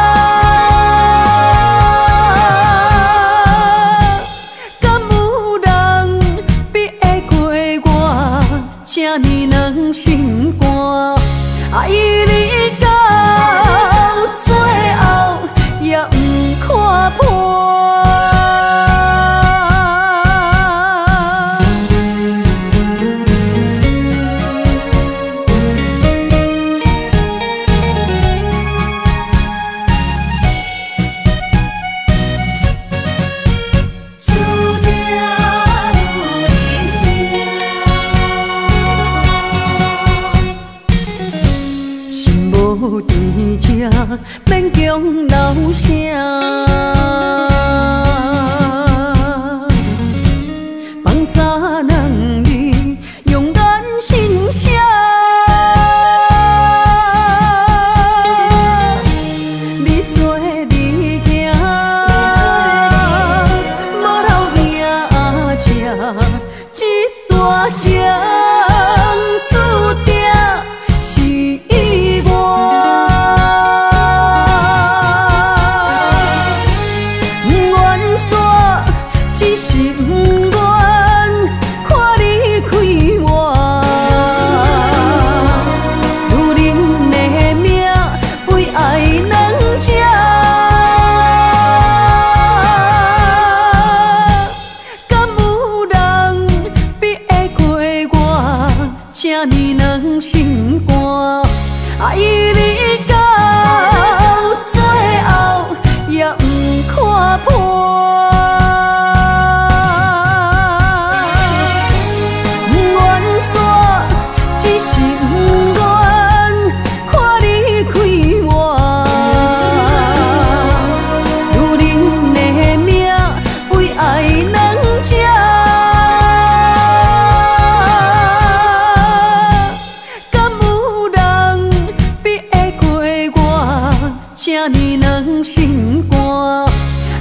Speaker 3: 敢有人比会过我这呢软心肝？爱你到最后也不看破。无伫这，免强留声。放三人你勇敢心声，你做你行，无留命吃，这大情注定是我。愿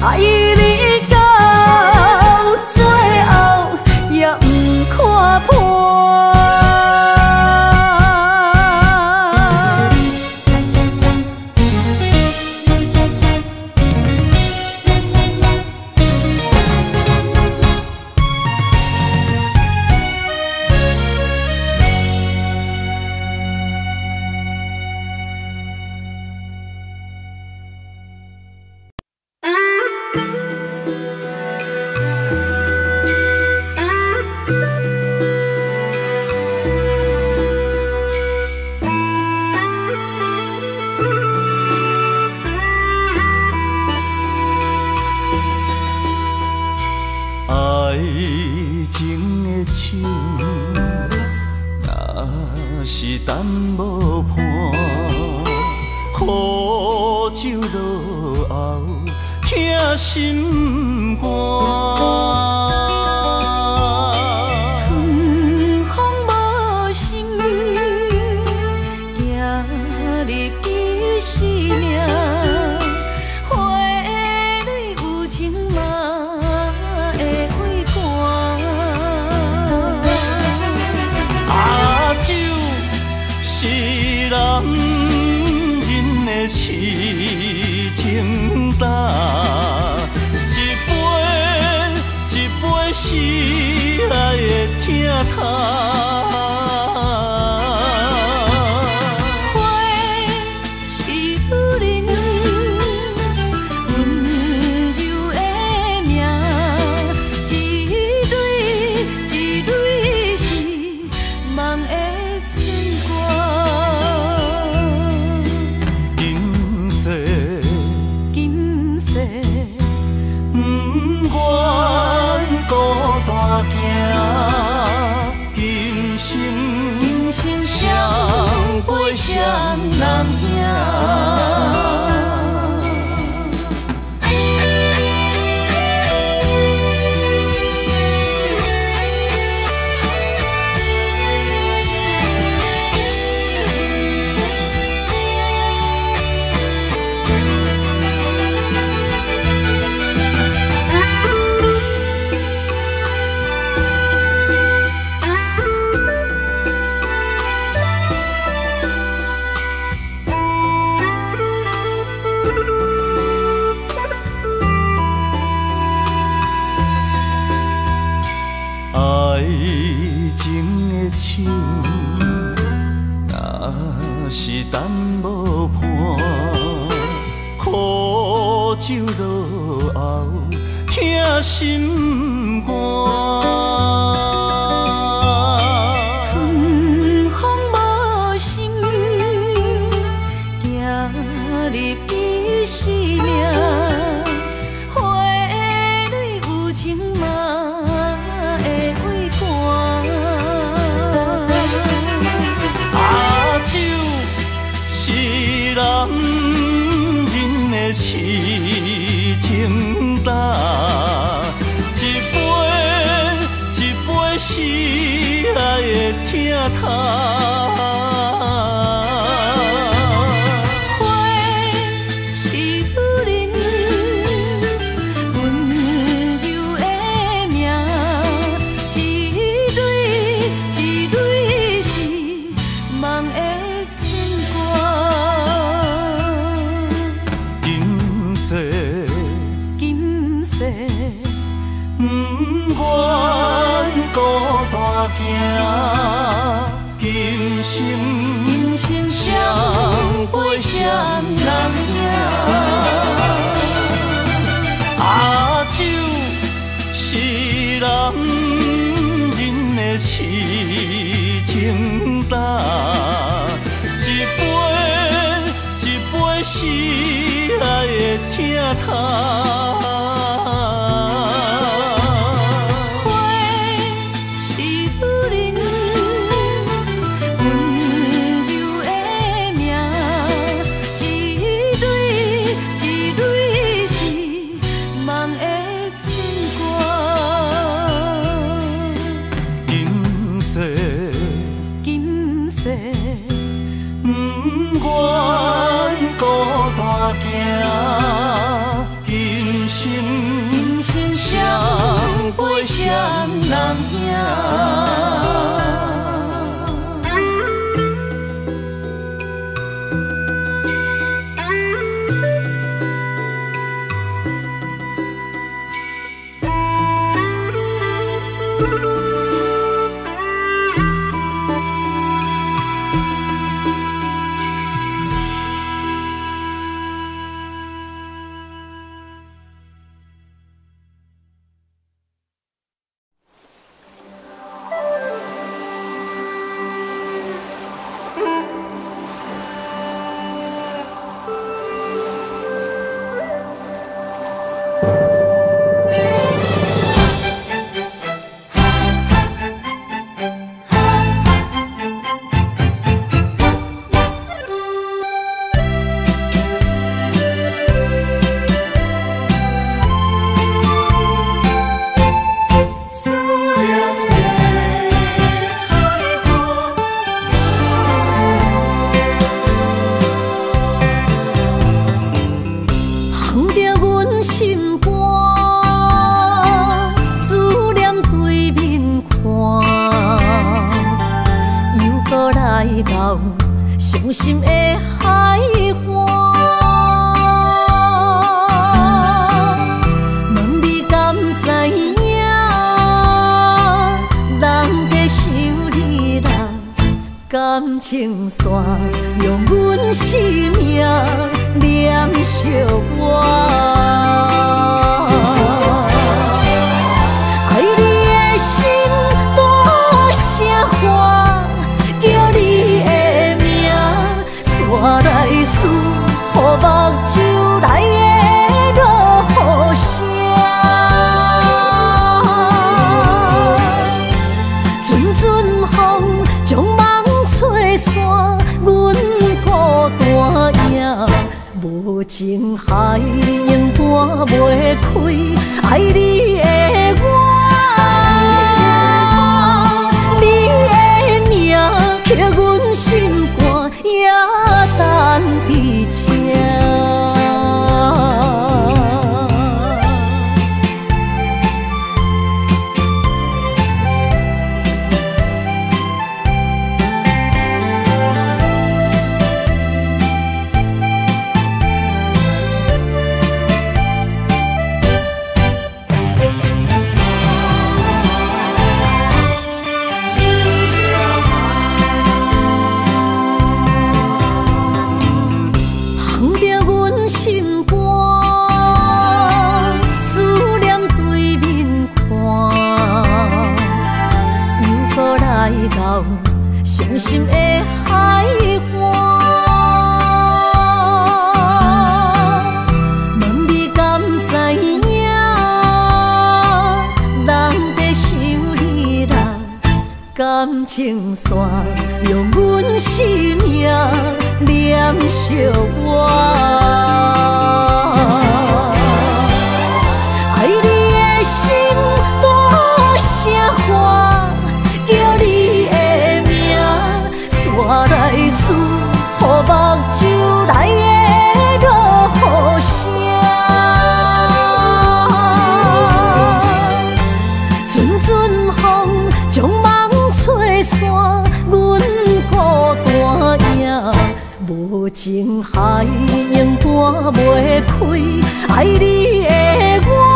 Speaker 3: 爱你到最后也不看破。
Speaker 1: 心肝，
Speaker 3: 春风无心，行入彼生命，花蕊有情嘛会会寒。
Speaker 1: 阿酒是男人的痴情胆。是爱的疼痛，
Speaker 3: 花是女人温柔的命，一蕊一蕊是梦的牵挂。
Speaker 1: 今世
Speaker 3: 今世
Speaker 1: 不愿孤单行，今生
Speaker 3: 今生相陪相人行。
Speaker 1: 是等无伴，苦酒落后，疼心肝。
Speaker 3: 春风无心，行入彼生命，花蕊有情嘛会会寒。
Speaker 1: 阿酒是男人的痴情胆，一杯一杯是爱的疼痛。不愿孤单行，今生
Speaker 3: 今生相陪相人行。
Speaker 1: 阿酒是男人的痴情胆，一杯一杯是爱的疼痛。不愿孤单行，今生
Speaker 3: 人兄。伤心的海岸，问你敢知影？人在想你啦，感情线用阮生命念惜我。爱你的心大声喊，叫你的。我来思，予目睭内的落雨声，阵阵风将梦吹散，阮孤单影，无情海永搬袂开，爱你的我，你的名刻阮心肝。也等伫这。伤心的海岸，问你敢知影？人在想你啦，感情线用阮生命念惜我。爱你的心大声喊，叫你的。我来思，予目睭内的落雨声，阵阵风将梦吹散，阮孤单影，无情海永搬袂开，爱你的我，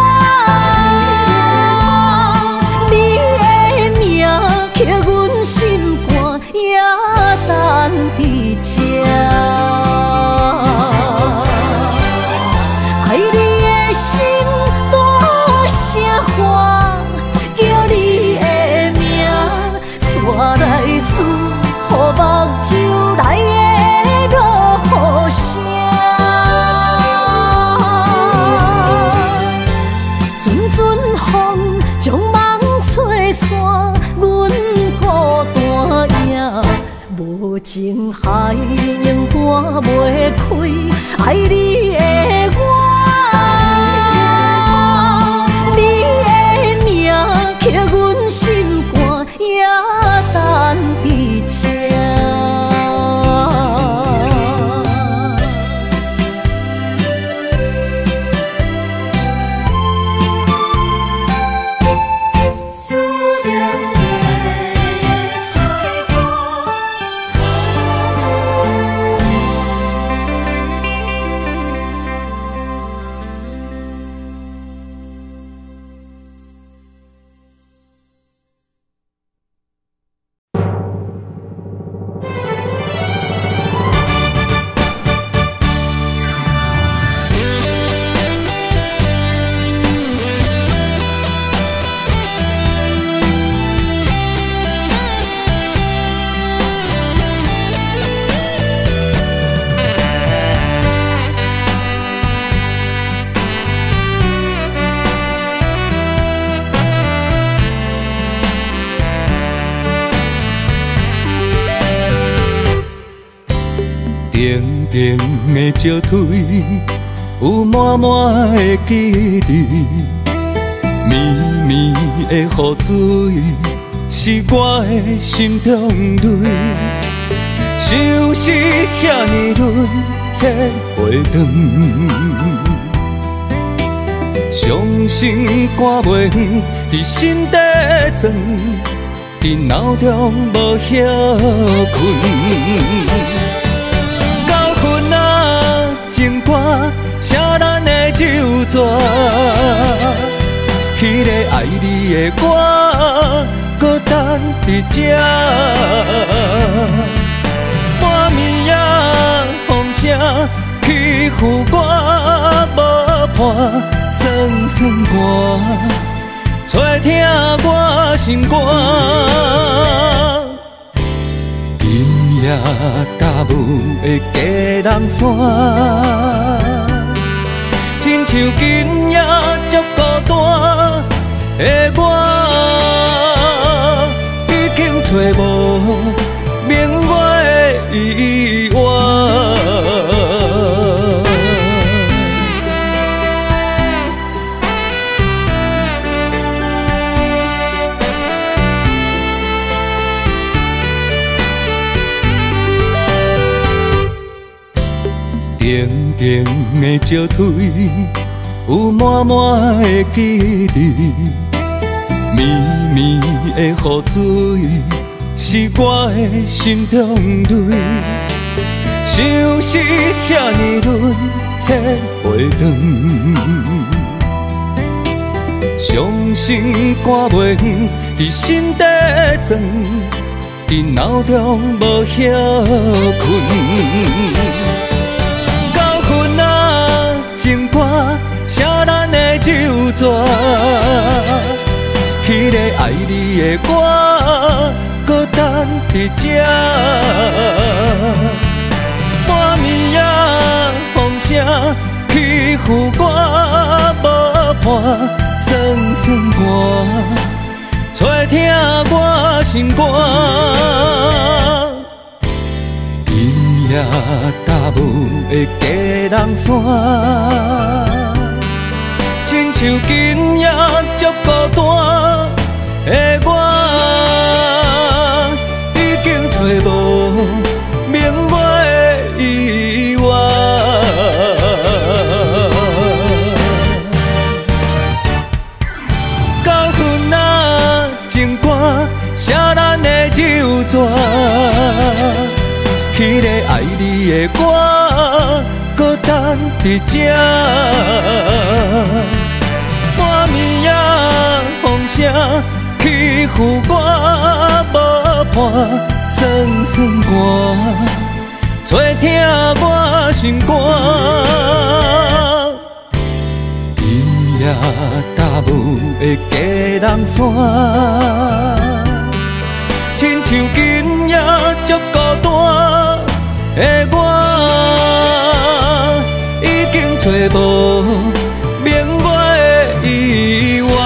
Speaker 3: 你的名刻阮心肝。也等伫这，爱你的心大声喊，叫你的名，煞来思，予目睭内的落雨声，阵阵风将梦吹散，阮孤单影。无情海永搬袂开，爱你的我，你的名刻阮心肝，也等伫这。
Speaker 1: 定定的石腿，有满满的记忆，绵绵的雨水，是我的心中泪。相识遐尼轮，切袂长，伤心肝袂远，伫心底钻，伫脑中无歇困。到昏仔情歌，写咱的旧纸，迄个爱你的我，搁等伫这。半暝啊，风声欺负我无伴，酸酸歌，吹疼我心肝。今夜踏舞的佳人山，亲像今夜足孤单的我，已经找无明月的意外。定定的石腿，有满满的记忆，绵绵的雨水，是我的心中泪。相识遐尼轮，切袂长，伤心肝袂远，伫心底钻，伫脑中无歇困。情歌写咱的旧纸，迄个爱你的我，搁等伫这。半暝啊，风声欺负我无伴，酸酸歌，吹疼我心肝。夜踏舞的佳人山，亲像今夜足孤单的我，已经找无明月的意外。到昏仔情歌，写咱的旧纸。迄个爱你的我，搁等伫这。半暝啊，风声欺负我无伴，酸酸歌，吹疼我心肝。今夜踏舞的佳人山，亲像今夜足孤单的我，已经找无明月的意外。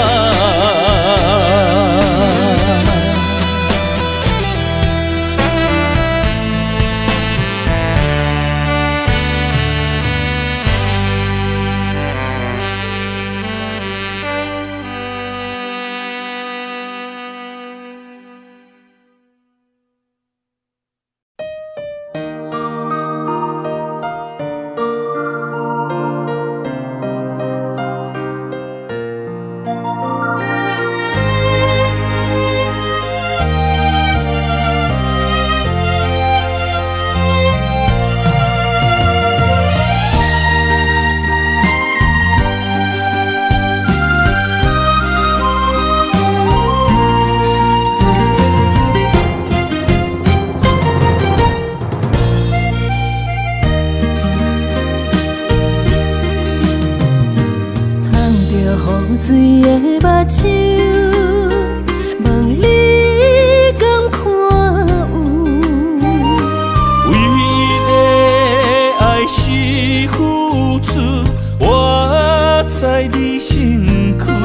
Speaker 3: 水的目睭，望你敢看有？
Speaker 1: 为了爱是付出，我在你身躯。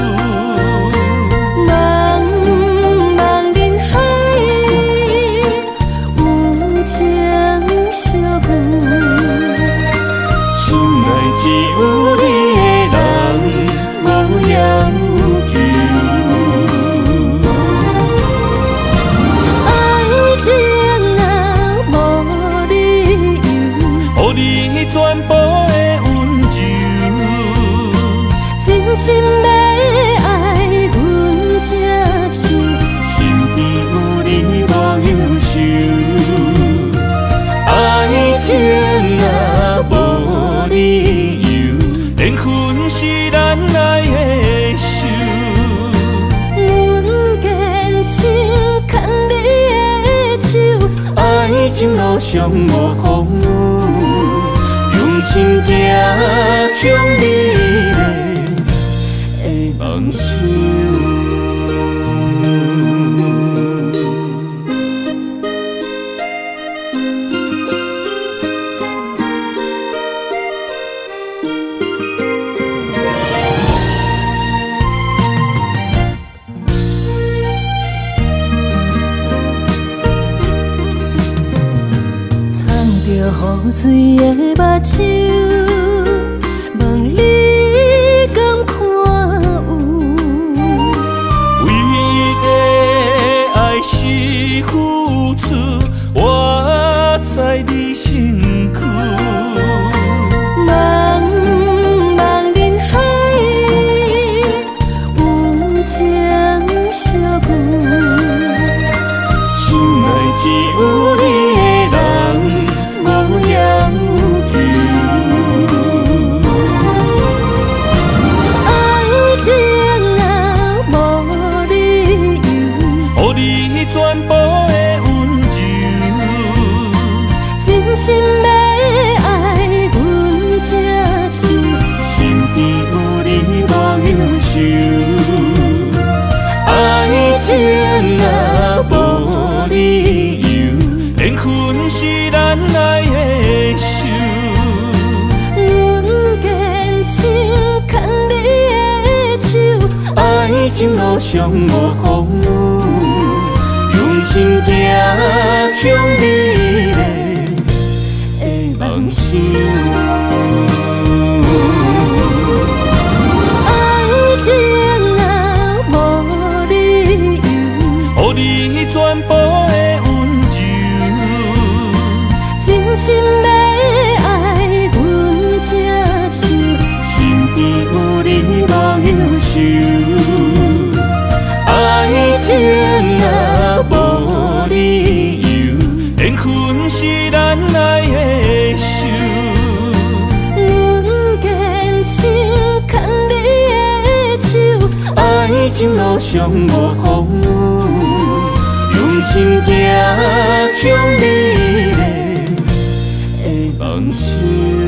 Speaker 3: 茫茫人海，有情相伴。
Speaker 1: 予你全部的温柔。
Speaker 3: 真心要爱阮才手，
Speaker 2: 身边有你无忧愁，爱情若无理由，
Speaker 1: 缘分是咱爱的手。
Speaker 3: 阮坚信牵你的手，
Speaker 2: 爱情路上无风雨，用心行向美丽的梦想。
Speaker 3: 雨水的目睭，问你敢看有？
Speaker 1: 唯一的爱是付出，我在你身躯。
Speaker 3: 茫茫人海，有情相伴，
Speaker 2: 心内只有你的人。无要求，
Speaker 3: 爱情若无理由，
Speaker 1: 予你全部的温柔。
Speaker 3: 真心要爱阮才手，
Speaker 2: 身边有你无忧愁，爱情若无理由，
Speaker 1: 缘分是咱爱的手。
Speaker 3: 阮坚信牵你的手，
Speaker 2: 爱情路上无风雨，用心行向美丽的梦想。
Speaker 3: 爱情若无理由，
Speaker 1: 予你全部的温柔。
Speaker 3: 真心要爱阮才手，
Speaker 2: 身边有你无忧愁，爱情若无理由，
Speaker 1: 缘分是咱爱的手。
Speaker 3: 阮坚信牵你的手，
Speaker 2: 爱情路上无风雨，用心行向美丽的梦想。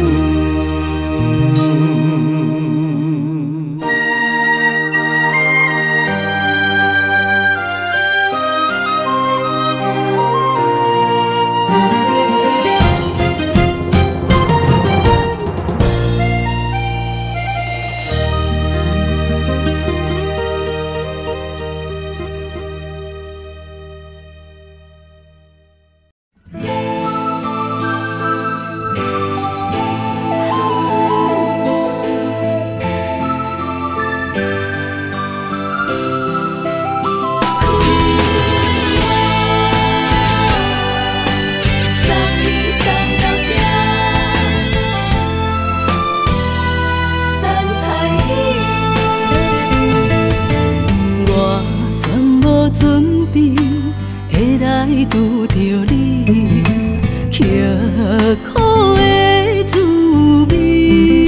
Speaker 3: 拄着你，刻苦的滋味，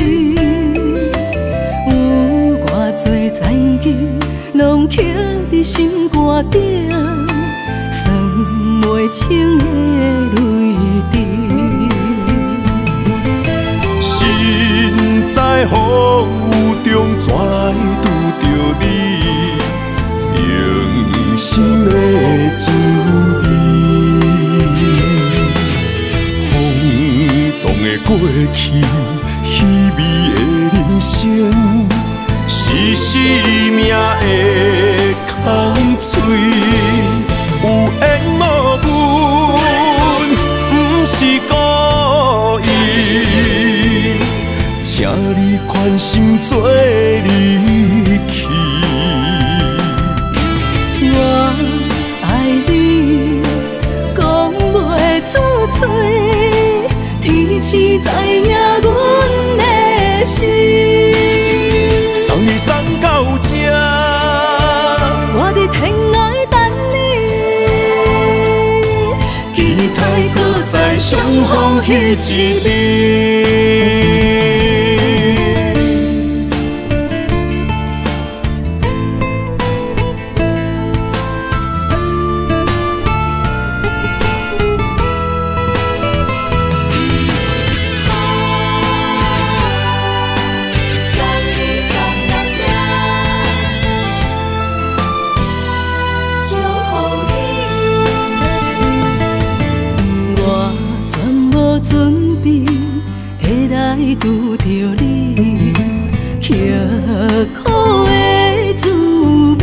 Speaker 3: 有偌多残景，拢刻伫心肝顶，算袂清的泪滴。
Speaker 4: 心在风雨中，怎来拄着你？用心的滋味，风动的过去，稀微的人生，是生命的空嘴，有缘无分，不是故意，请你宽心做离去。
Speaker 3: 我爱你，讲袂出嘴，天痴知影阮的心。
Speaker 4: 送你送到这，
Speaker 3: 我伫天涯等你，
Speaker 2: 期待搁再相逢彼一日。
Speaker 3: 拄着你，刻苦的滋味，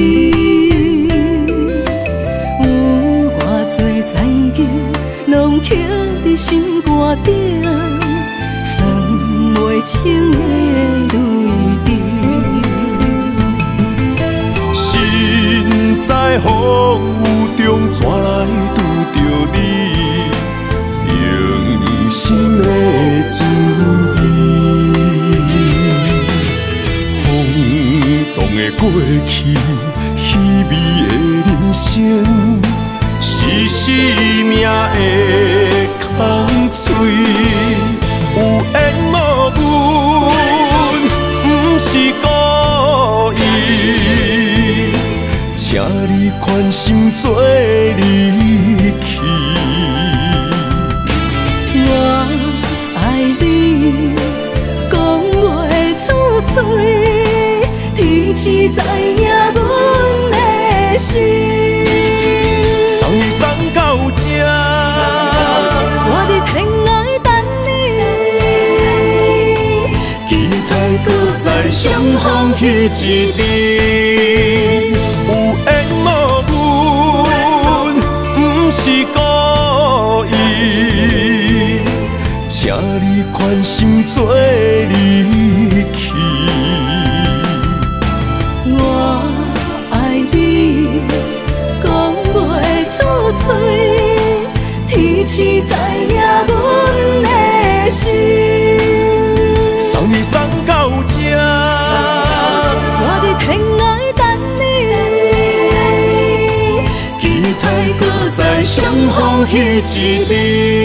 Speaker 3: 有偌多情景，拢刻伫心肝顶，算袂清的泪滴。
Speaker 4: 身在风雨中，怎来拄着你？用心的滋味，轰动的过去，稀微的人生，是生命的空嘴，有缘无分，不是故意，请你宽心做离去。
Speaker 3: 我爱你，讲袂出嘴，天痴知影阮的心。
Speaker 4: 送你送到这，
Speaker 3: 我伫天涯等你，
Speaker 2: 期待搁再相逢彼一日。
Speaker 4: 有缘无分，不是故意，请你宽心做离去。
Speaker 3: 我爱你，讲袂出嘴，天痴知影阮的心。
Speaker 4: 送你送到这，
Speaker 3: 我伫天涯等你，
Speaker 2: 期待搁再相逢彼一日。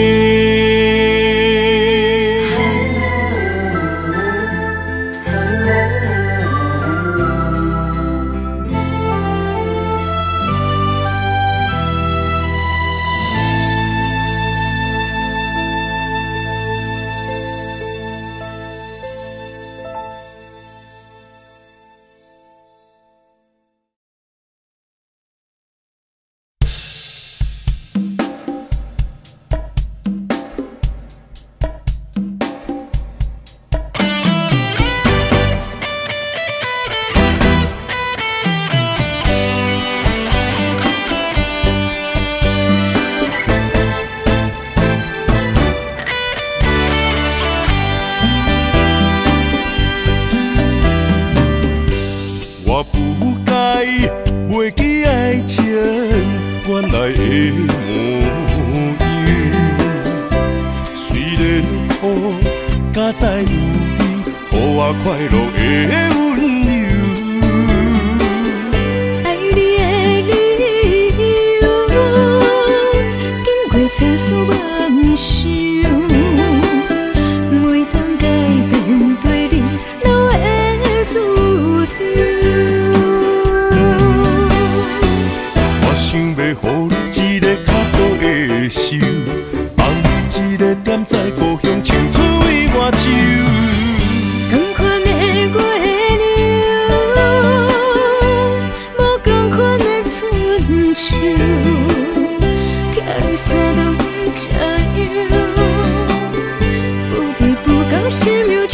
Speaker 4: 我不该袂记爱情原来的模样，虽然苦，敢知有你，予我快乐的温柔。
Speaker 3: 爱你的理由，经过千丝万绪，每当改变对你都会注定。
Speaker 4: 想要予你一个较好的手，放你一个点在故乡，唱出伊外州。
Speaker 3: 同款的月亮，无同款的春秋，寄你三冬吃药，不离不讲心忧愁。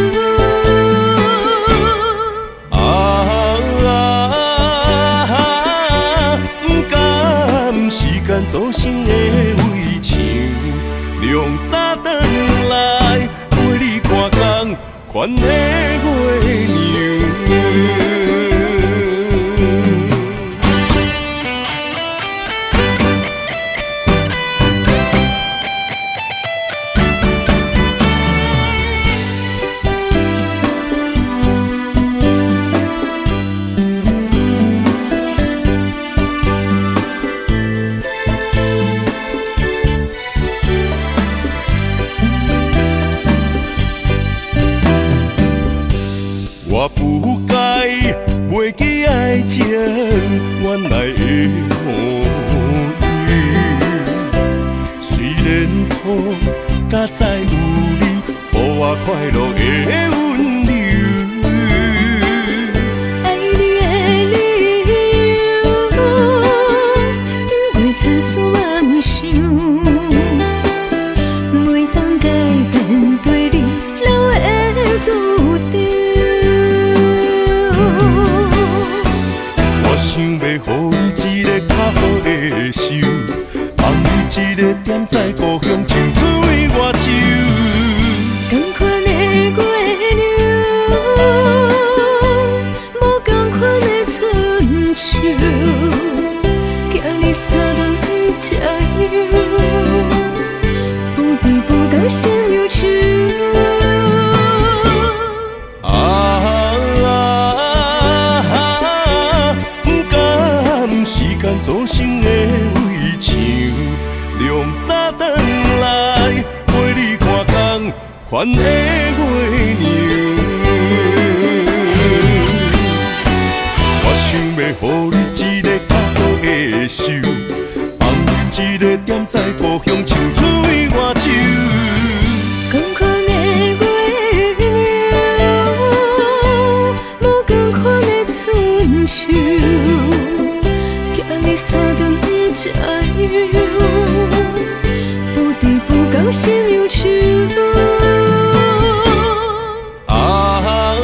Speaker 4: 做成的围墙，量早转来陪你看工，款的月娘。 甲再有你，予我快乐的温柔。
Speaker 3: 爱你的理由，因为千丝万绪，每当改变对你留的注定。
Speaker 4: 我想要予你一个较好的手，放你一个点在故乡，青水外洲。
Speaker 3: 同款的月亮，无同款的春秋，惊你三顿吃药，不对不讲心忧愁。
Speaker 4: 祖先的围墙，凉早转来陪你看工款的月娘。我想要予你一个较好的手，放你一个点在故乡，青水外洲。
Speaker 3: 同款的月亮，无同款的春秋。你三顿吃药，不对不讲心忧愁。
Speaker 4: 啊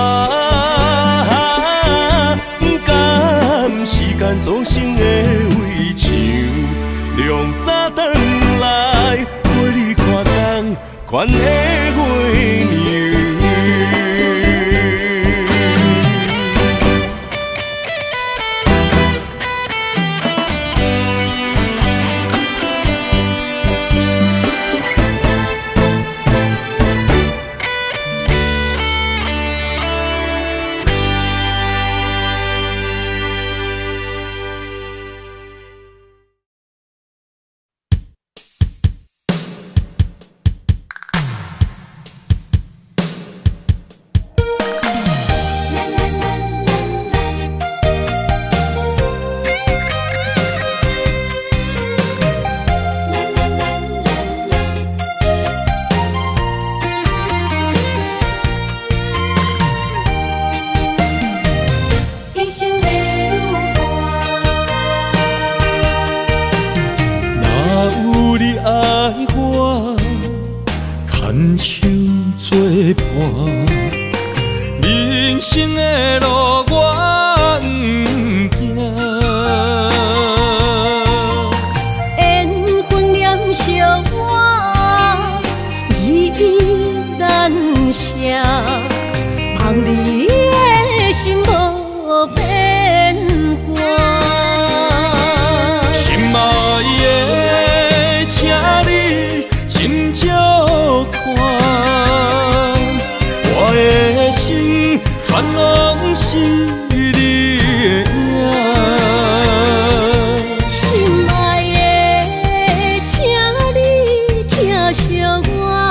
Speaker 4: 啊！甘时间造成的围墙，凉早转来陪你看工款的月娘。人生的路我不行，
Speaker 3: 缘分念惜我依然写，望你的心无变卦。
Speaker 4: 心爱的，请你斟酌看。我的心全拢是你的影，
Speaker 3: 心爱的，请你疼惜我，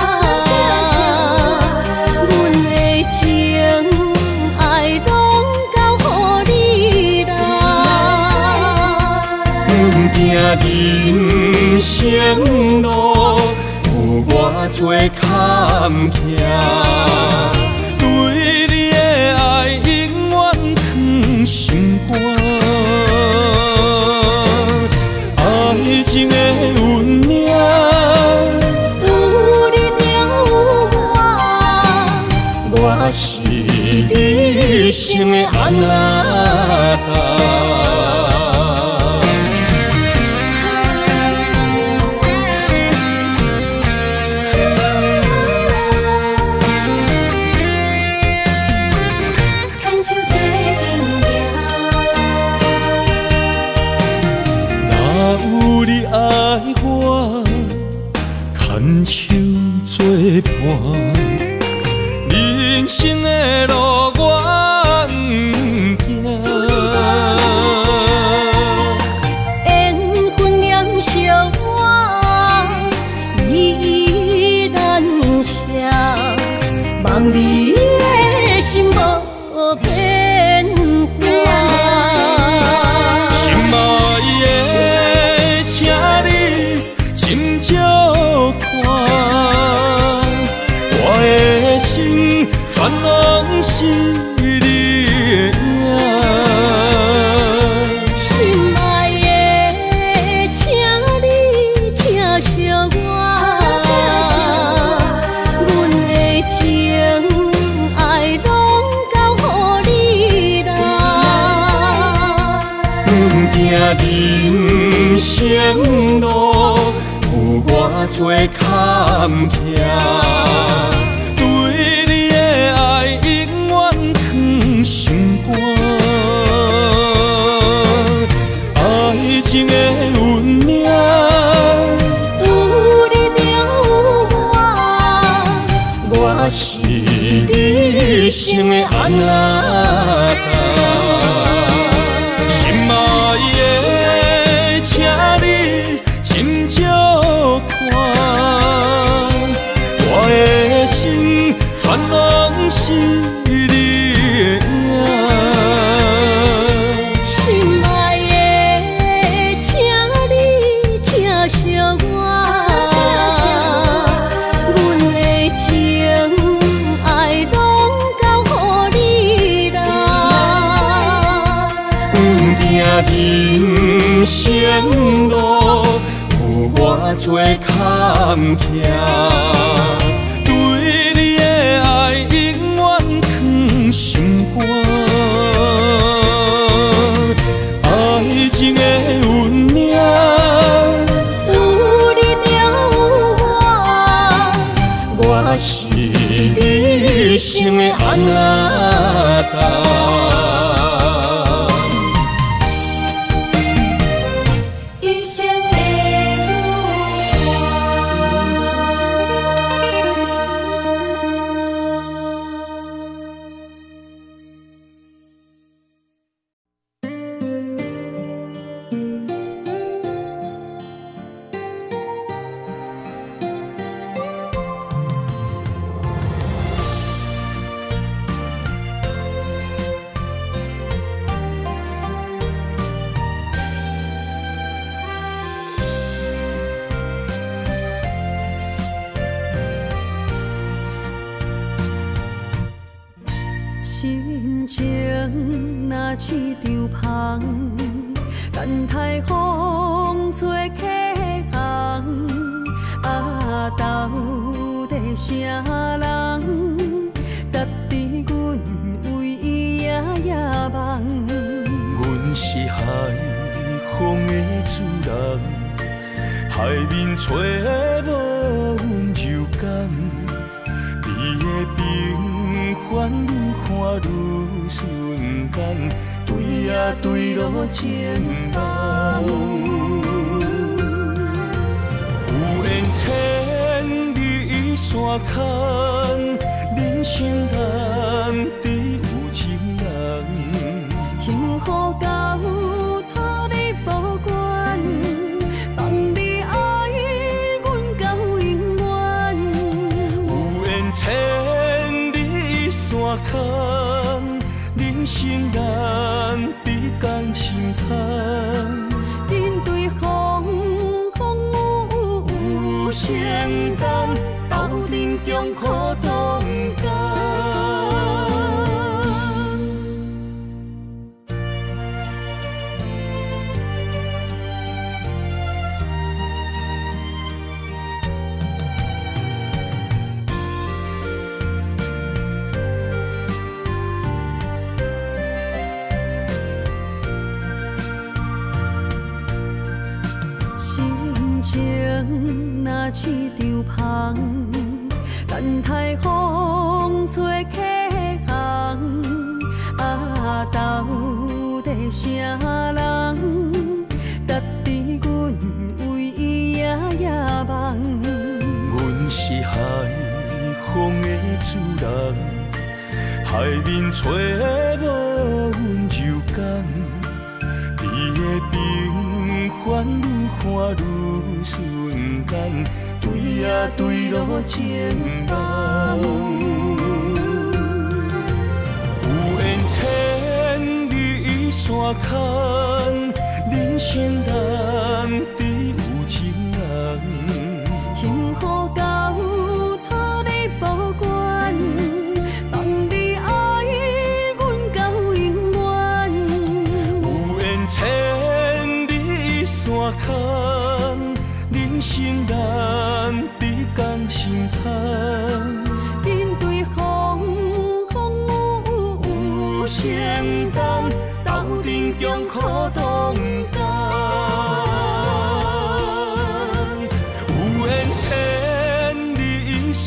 Speaker 3: 阮的情爱拢交予你啦。
Speaker 4: 阮行人生路有偌多坎坷。对你的爱永远藏心肝，爱情的运命，
Speaker 3: 有你就有我，
Speaker 4: 我是你生的安那。牵手作伴，人生的路我不行。
Speaker 3: 缘分念惜我依然写，望你的心无变卦。
Speaker 4: 心爱的，请你斟酌看。
Speaker 1: 拢是你的影。
Speaker 3: 心爱的，请你疼惜我，阮的情爱拢交予你啦。
Speaker 1: 行人生路有偌多坎坷，对你的爱永远藏心肝。爱情的运命，
Speaker 3: 有你就有我，
Speaker 1: 我是你生的安那心爱的，请你斟酌看，我的心全拢是你的影。
Speaker 3: 心爱的，请你疼惜我，阮的情爱拢交予你啦。
Speaker 1: 行人生路有偌多坎坷，对你的爱永远藏心肝。爱情的运命，
Speaker 3: 有你就有我，
Speaker 1: 我是你生的安那
Speaker 3: 一生的心情若似场风，等待风吹起航。啊，到底啥人值得阮为伊夜夜梦？
Speaker 1: 阮是海风的主人，海面吹无阮柔感，你的平凡愈看愈瞬间，对啊对路情梦。有缘千里山牵，人生难敌有情人。
Speaker 3: 幸福到托你保管，放你爱阮到永远。
Speaker 1: 有缘千里山牵，人生难敌甘心叹。
Speaker 3: 面对风风雨雨相同，斗阵中苦同甘。心情若似场风，等待风吹起航。啊，到底啥人值得阮为伊夜夜梦？
Speaker 1: 阮是海风的主人，海面吹无阮柔感，你的平凡愈看愈瞬间，对啊对路情梦。有缘千里山牵，人生难敌有情人。
Speaker 3: 幸福到托你保管，放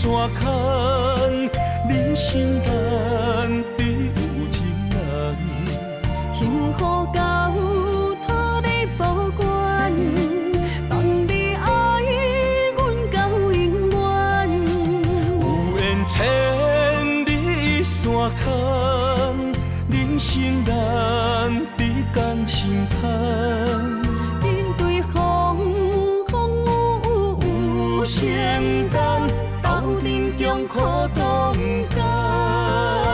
Speaker 1: 山坎，人生难比有情人。
Speaker 3: 幸福到土地保管，放你爱阮到永远。
Speaker 1: 有缘牵你山坎，人生难比甘心叹。
Speaker 3: 面对风风雨雨承担，斗阵中苦同甘。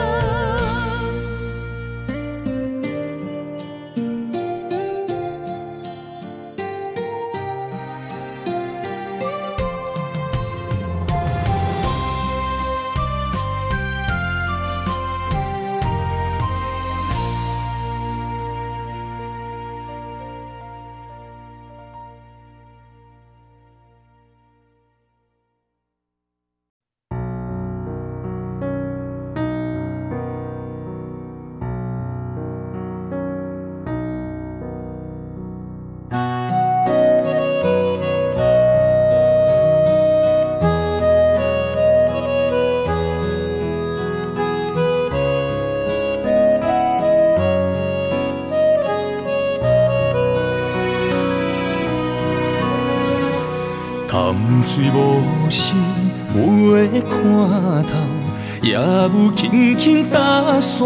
Speaker 1: 潭水无声，袂看透，也有轻轻打散。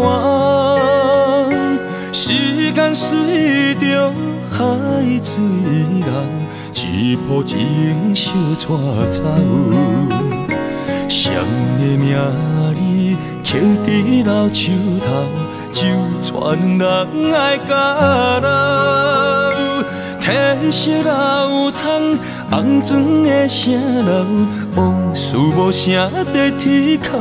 Speaker 1: 时间随着海水流，一步情相带走。谁的名字刻伫老树头，就全人爱甲老。褪色老窗，红砖的城楼，往事无声在天口。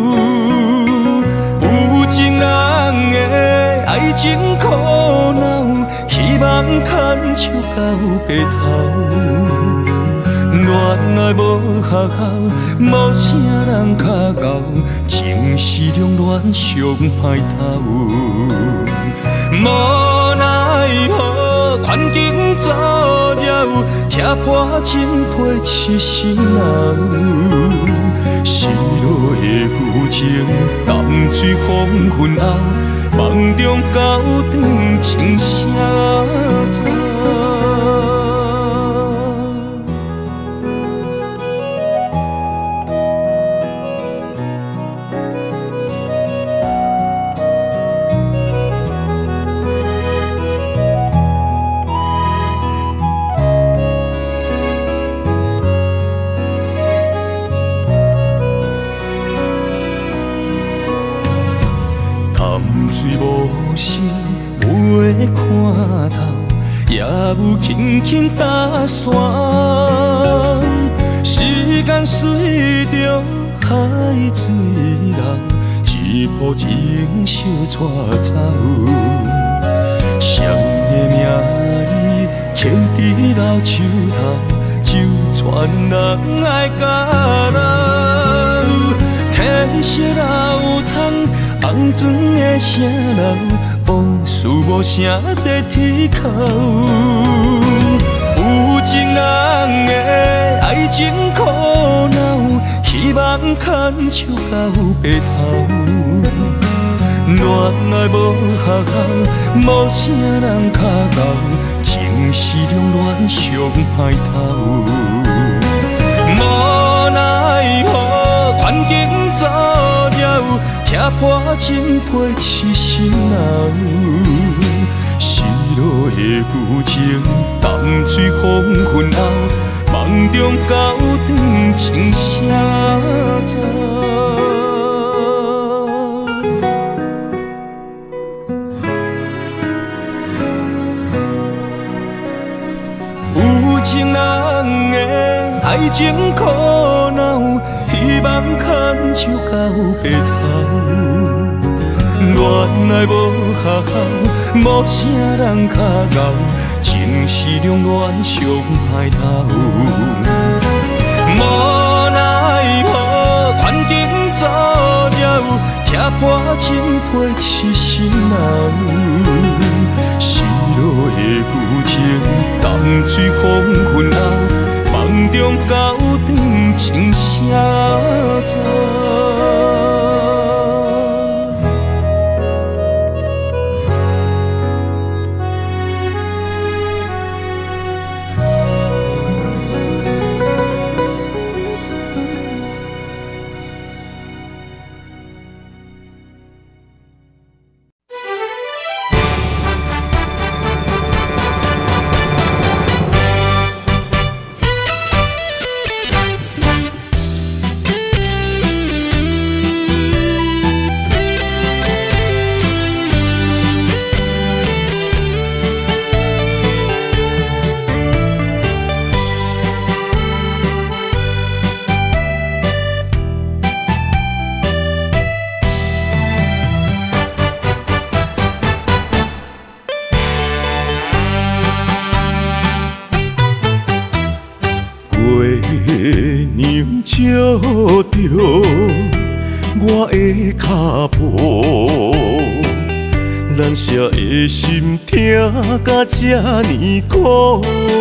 Speaker 1: 有情人的爱情苦恼，希望牵手到白头。恋爱无学校，无啥人较敖，情是两恋上歹头。无奈何，环境造谣，拆破真配痴心人。失落的旧情，淡水黄昏后，梦中高长情声走。水无声，袂看透，也有轻轻打散。时间随着海水流，一步情相带走。谁的名字刻伫老树头，就全人爱甲老。褪色老窗，红砖的城楼，往事无声在天口。有情人的爱情苦恼，希望牵手到白头。恋爱无学校，无啥人较敖，情是两恋上歹头。无奈何，环境造谣，拆破真配痴心人。失落的旧情，淡水黄昏后，梦中高长情声走。有情人的爱情苦恼，希望牵手到白头。恋爱无学校，无啥人较敖，情是两恋上歹头。无奈何，环境造谣，拆破真配痴心人。失落的旧情，淡水黄昏后，梦中高长情写照。照着我的脚步，咱舍的心痛甲这呢苦。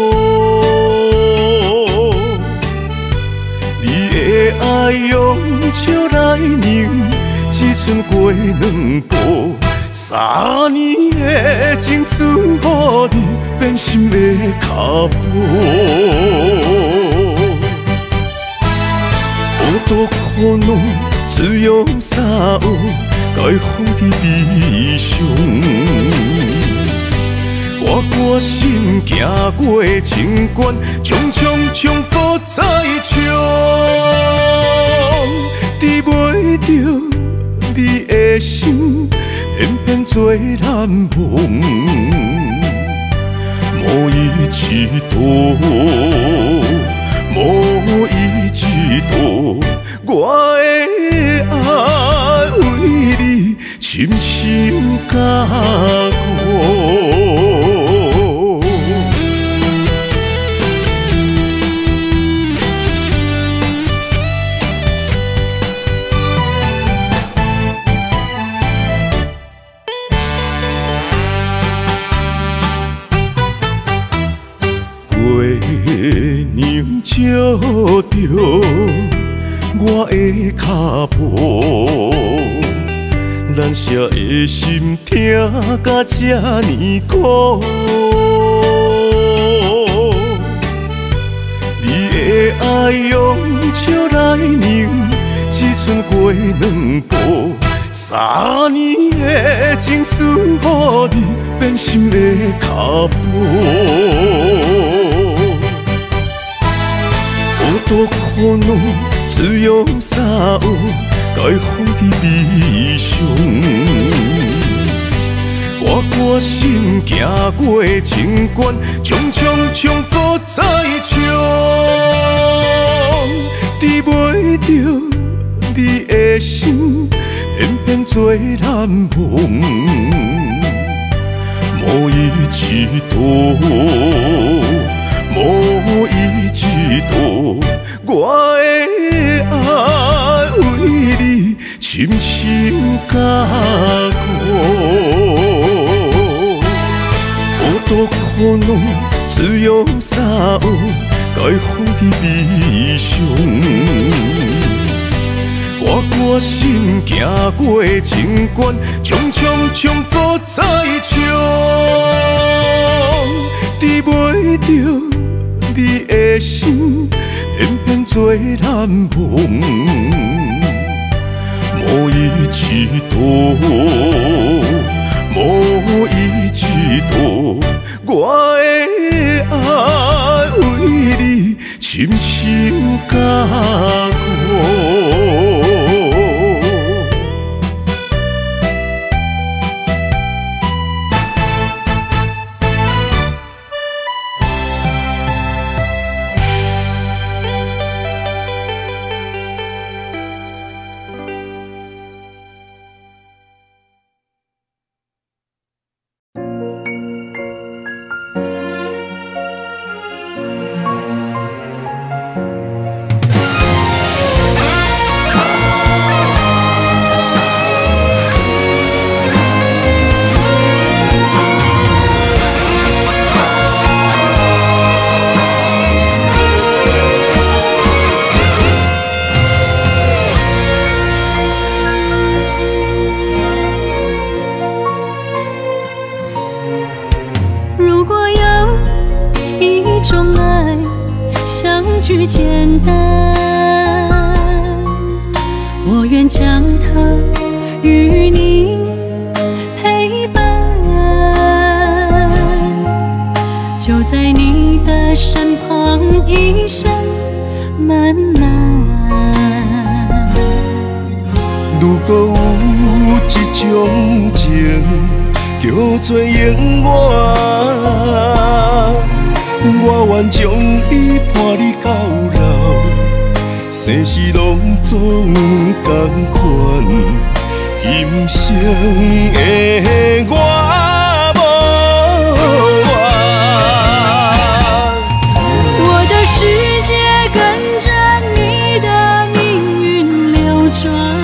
Speaker 1: 你的爱用笑来酿，只剩过两步。三年的情思，予你变心的脚步。孤独苦恼，只用三有，该放弃悲伤。我决心行过情关，冲冲冲，搁再冲，治袂着你的心，偏偏做难忘，无伊一度。无伊一度，我的爱为你深深加固。月亮照着我的脚步，咱舍的心痛甲这呢苦。你的爱用笑来酿，只剩过两步。三年的情思，予你变心的脚步。孤独苦恼，只用三有，该放弃悲伤。我决心行过情关，冲冲冲，搁再冲，治袂着你的心，偏偏做难忘，无伊一度。无伊一度，我的爱为你深深加固。孤独苦恼，只用三有，该放弃悲伤。我决心行过情关，冲冲冲，搁再冲，治袂着你的心，偏偏做难忘，无伊一度，无伊一度，我的爱为你深深加固。
Speaker 3: 具简单，我愿将它与你陪伴，就在你的身旁，一生漫漫。
Speaker 4: 如果有一种情叫做永远，我愿将伊伴你到老，生死拢总同款。今生的我无怨，
Speaker 3: 我的世界跟着你的命运流转，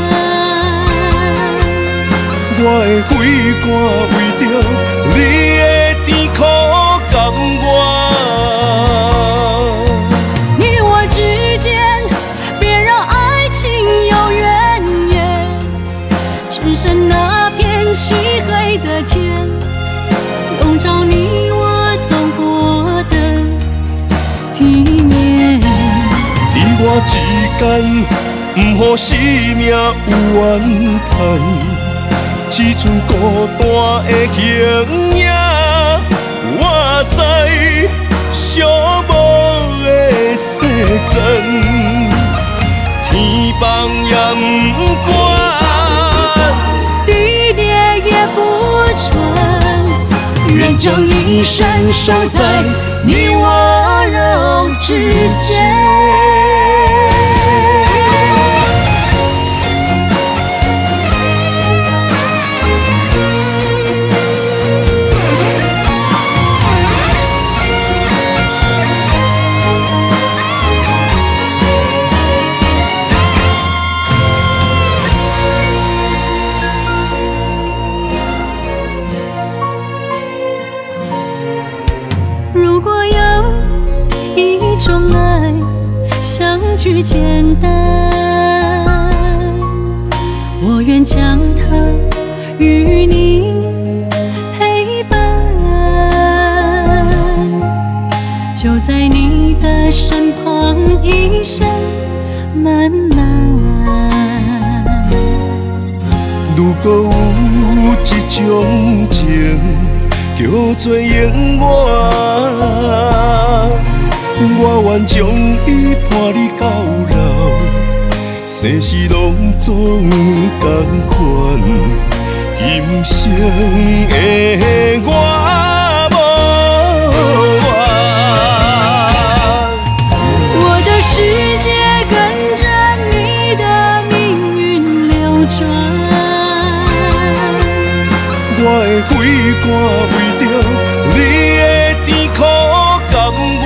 Speaker 4: 我的血汗为着你的甜苦甘愿。
Speaker 3: 你我之间别让爱情有渊源，只剩那片漆黑的天，笼罩你我走过的体面。
Speaker 4: 你我之间，不予生命有怨叹，只剩孤单的形影。我知寂寞的世间，天崩也不管，
Speaker 3: 地裂也不穿，愿将一生守在你我肉之间。如果有一种爱相聚简单，我愿将它与你陪伴，就在你的身旁，一生漫漫。
Speaker 4: 如果有一种情叫做永远，我愿将伊伴你到老，生死拢总同款。今生的我无怨，
Speaker 3: 我的世界跟着你的命运流转，
Speaker 4: 我的血汗为着你的甜苦甘愿。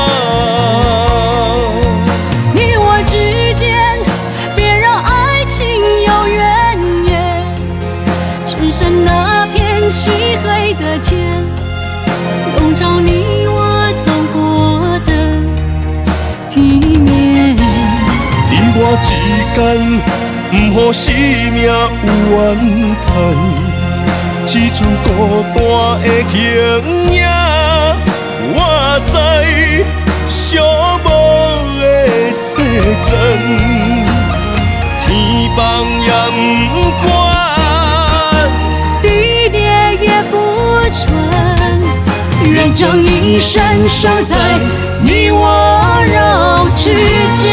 Speaker 3: 你我之间别让爱情有渊源，只剩那片漆黑的天，笼罩你我走过的体面。
Speaker 4: 你我之间，不予生命有怨叹，只剩孤单的形影。我知寂寞的世间，天崩也不管，
Speaker 3: 地裂也不穿，愿将一生守在你我肉之间。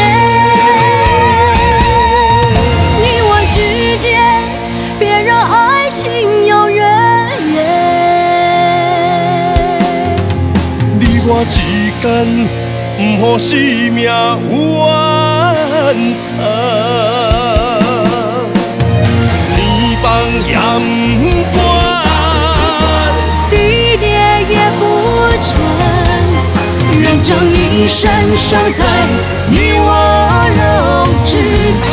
Speaker 3: 你我之间别让爱情有渊源，
Speaker 4: 你我之间，不予生命有怨叹，天崩也不管，
Speaker 3: 地裂也不穿，愿将一生守在你我肉之间。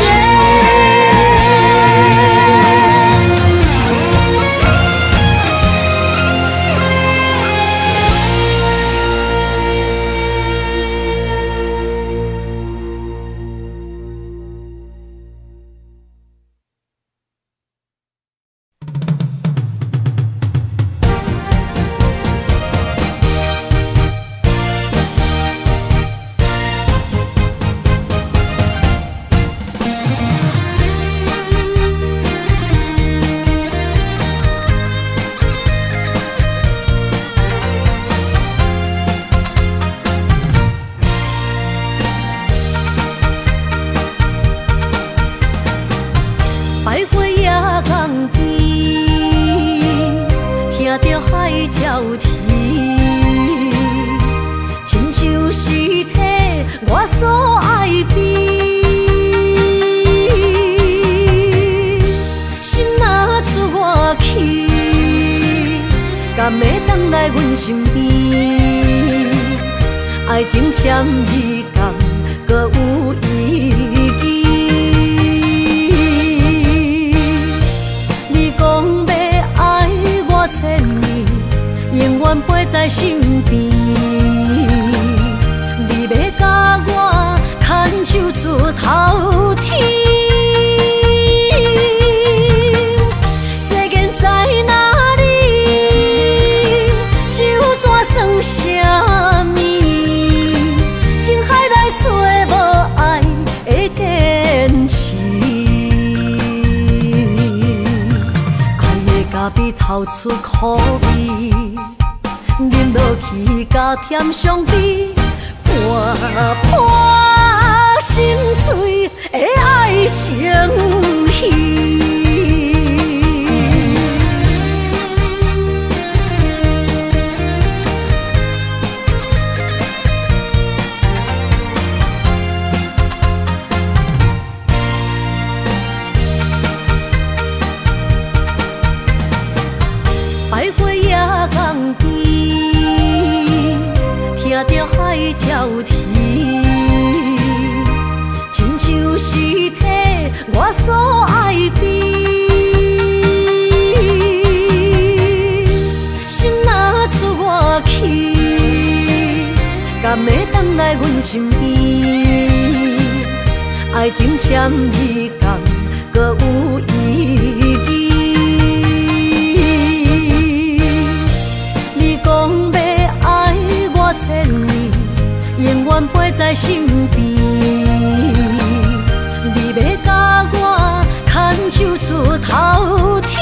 Speaker 3: 阮身边，爱情签字共搁有意义。你讲要爱我千年，永远陪在身边。你要甲我牵手出头天。 比透出苦味，饮落去加添伤悲，伴伴心碎的爱情戏。 听着海鸟啼，亲像是替我所爱悲。心若出我去，敢会回来阮身边？爱情签字共搁有意义。你讲要爱我千年。 永远陪在身边，你要甲我牵手出头天。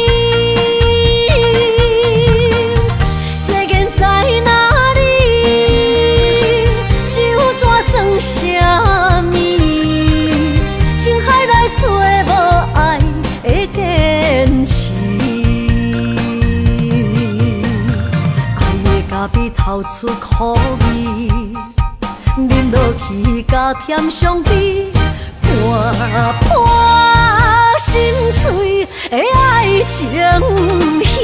Speaker 3: 世间在哪里，就怎算啥物？情海内找无爱的坚持，爱的咖啡透出苦味。 饮落去加添伤悲，伴伴心碎的爱情戏。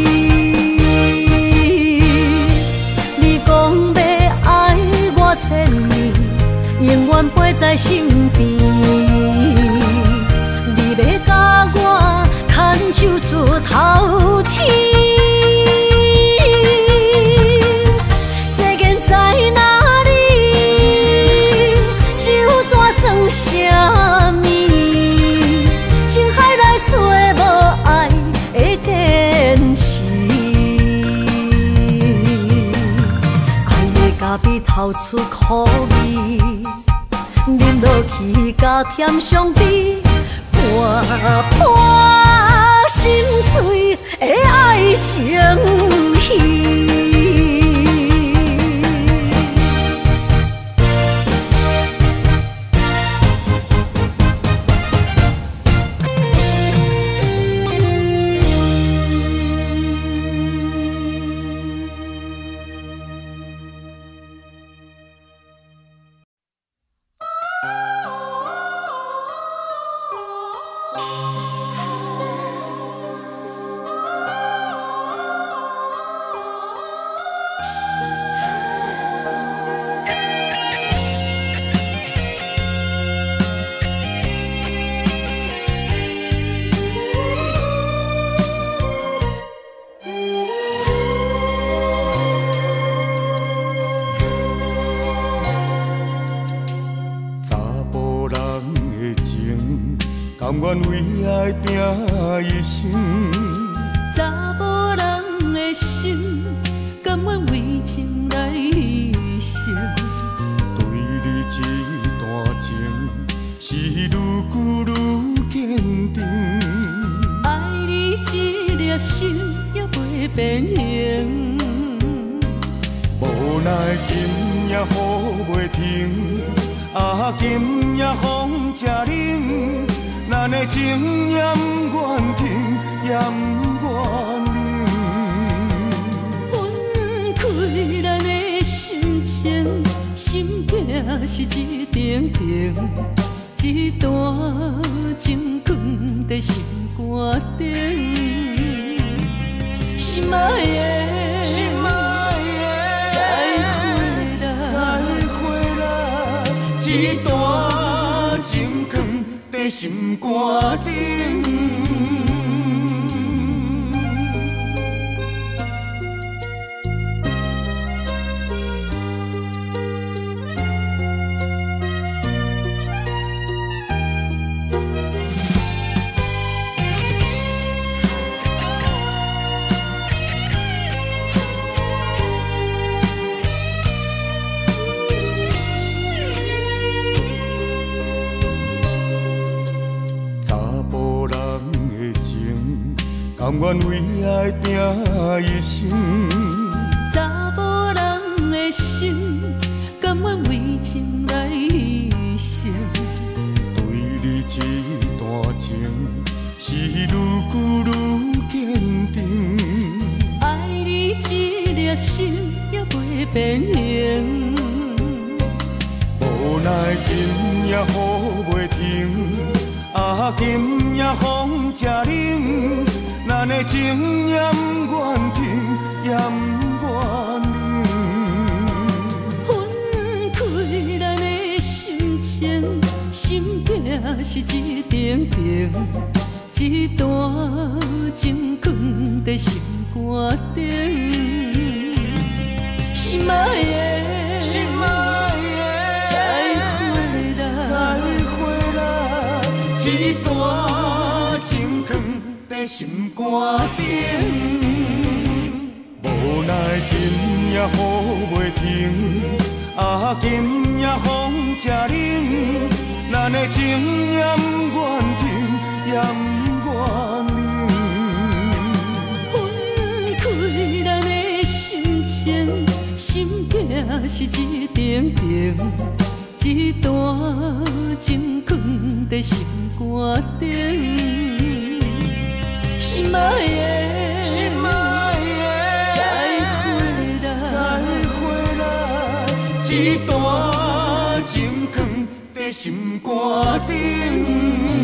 Speaker 3: 你讲要爱我千年，永远陪在身边。你要甲我牵手出头天。 啥物？情海内找无爱的坚持，爱的咖啡透出苦味，饮落去加添伤悲，伴伴心碎的爱情戏。
Speaker 4: 甘愿为爱拼一生，
Speaker 2: 查某人的心，甘愿为情来牺牲。
Speaker 4: 对你这段情，是愈久愈坚定。
Speaker 2: 爱你这粒心也袂变形，
Speaker 4: 无奈今夜雨袂停，啊今夜风正冷。 咱的情也不愿停，也不愿冷。
Speaker 2: 分开咱的心情，心境是一定定，一段情放在心肝顶。心爱的。 在心肝顶。甘愿为爱拼一生，
Speaker 3: 查某人的心，甘愿为情来牺牲。
Speaker 2: 对你这段情，是愈久愈坚定。
Speaker 3: 爱你这粒心也袂变形，
Speaker 2: 无奈今夜雨袂停，啊今夜风正冷。咱的情也不愿停，也不愿
Speaker 3: 冷。分开咱的心情，心境是一定定，一段情藏在心肝顶。心爱的，
Speaker 2: 心爱的，
Speaker 3: 再回来，
Speaker 2: 再回来，一段情藏在心肝顶。无奈今夜雨袂停，啊今夜风正冷，咱的情也不愿停，也不愿冷。
Speaker 3: 分开咱的心情，心境是一定定，一段情藏在心肝顶。心爱的，
Speaker 2: 心爱的，
Speaker 3: 再回来，
Speaker 2: 再回来，一段情藏在心肝顶。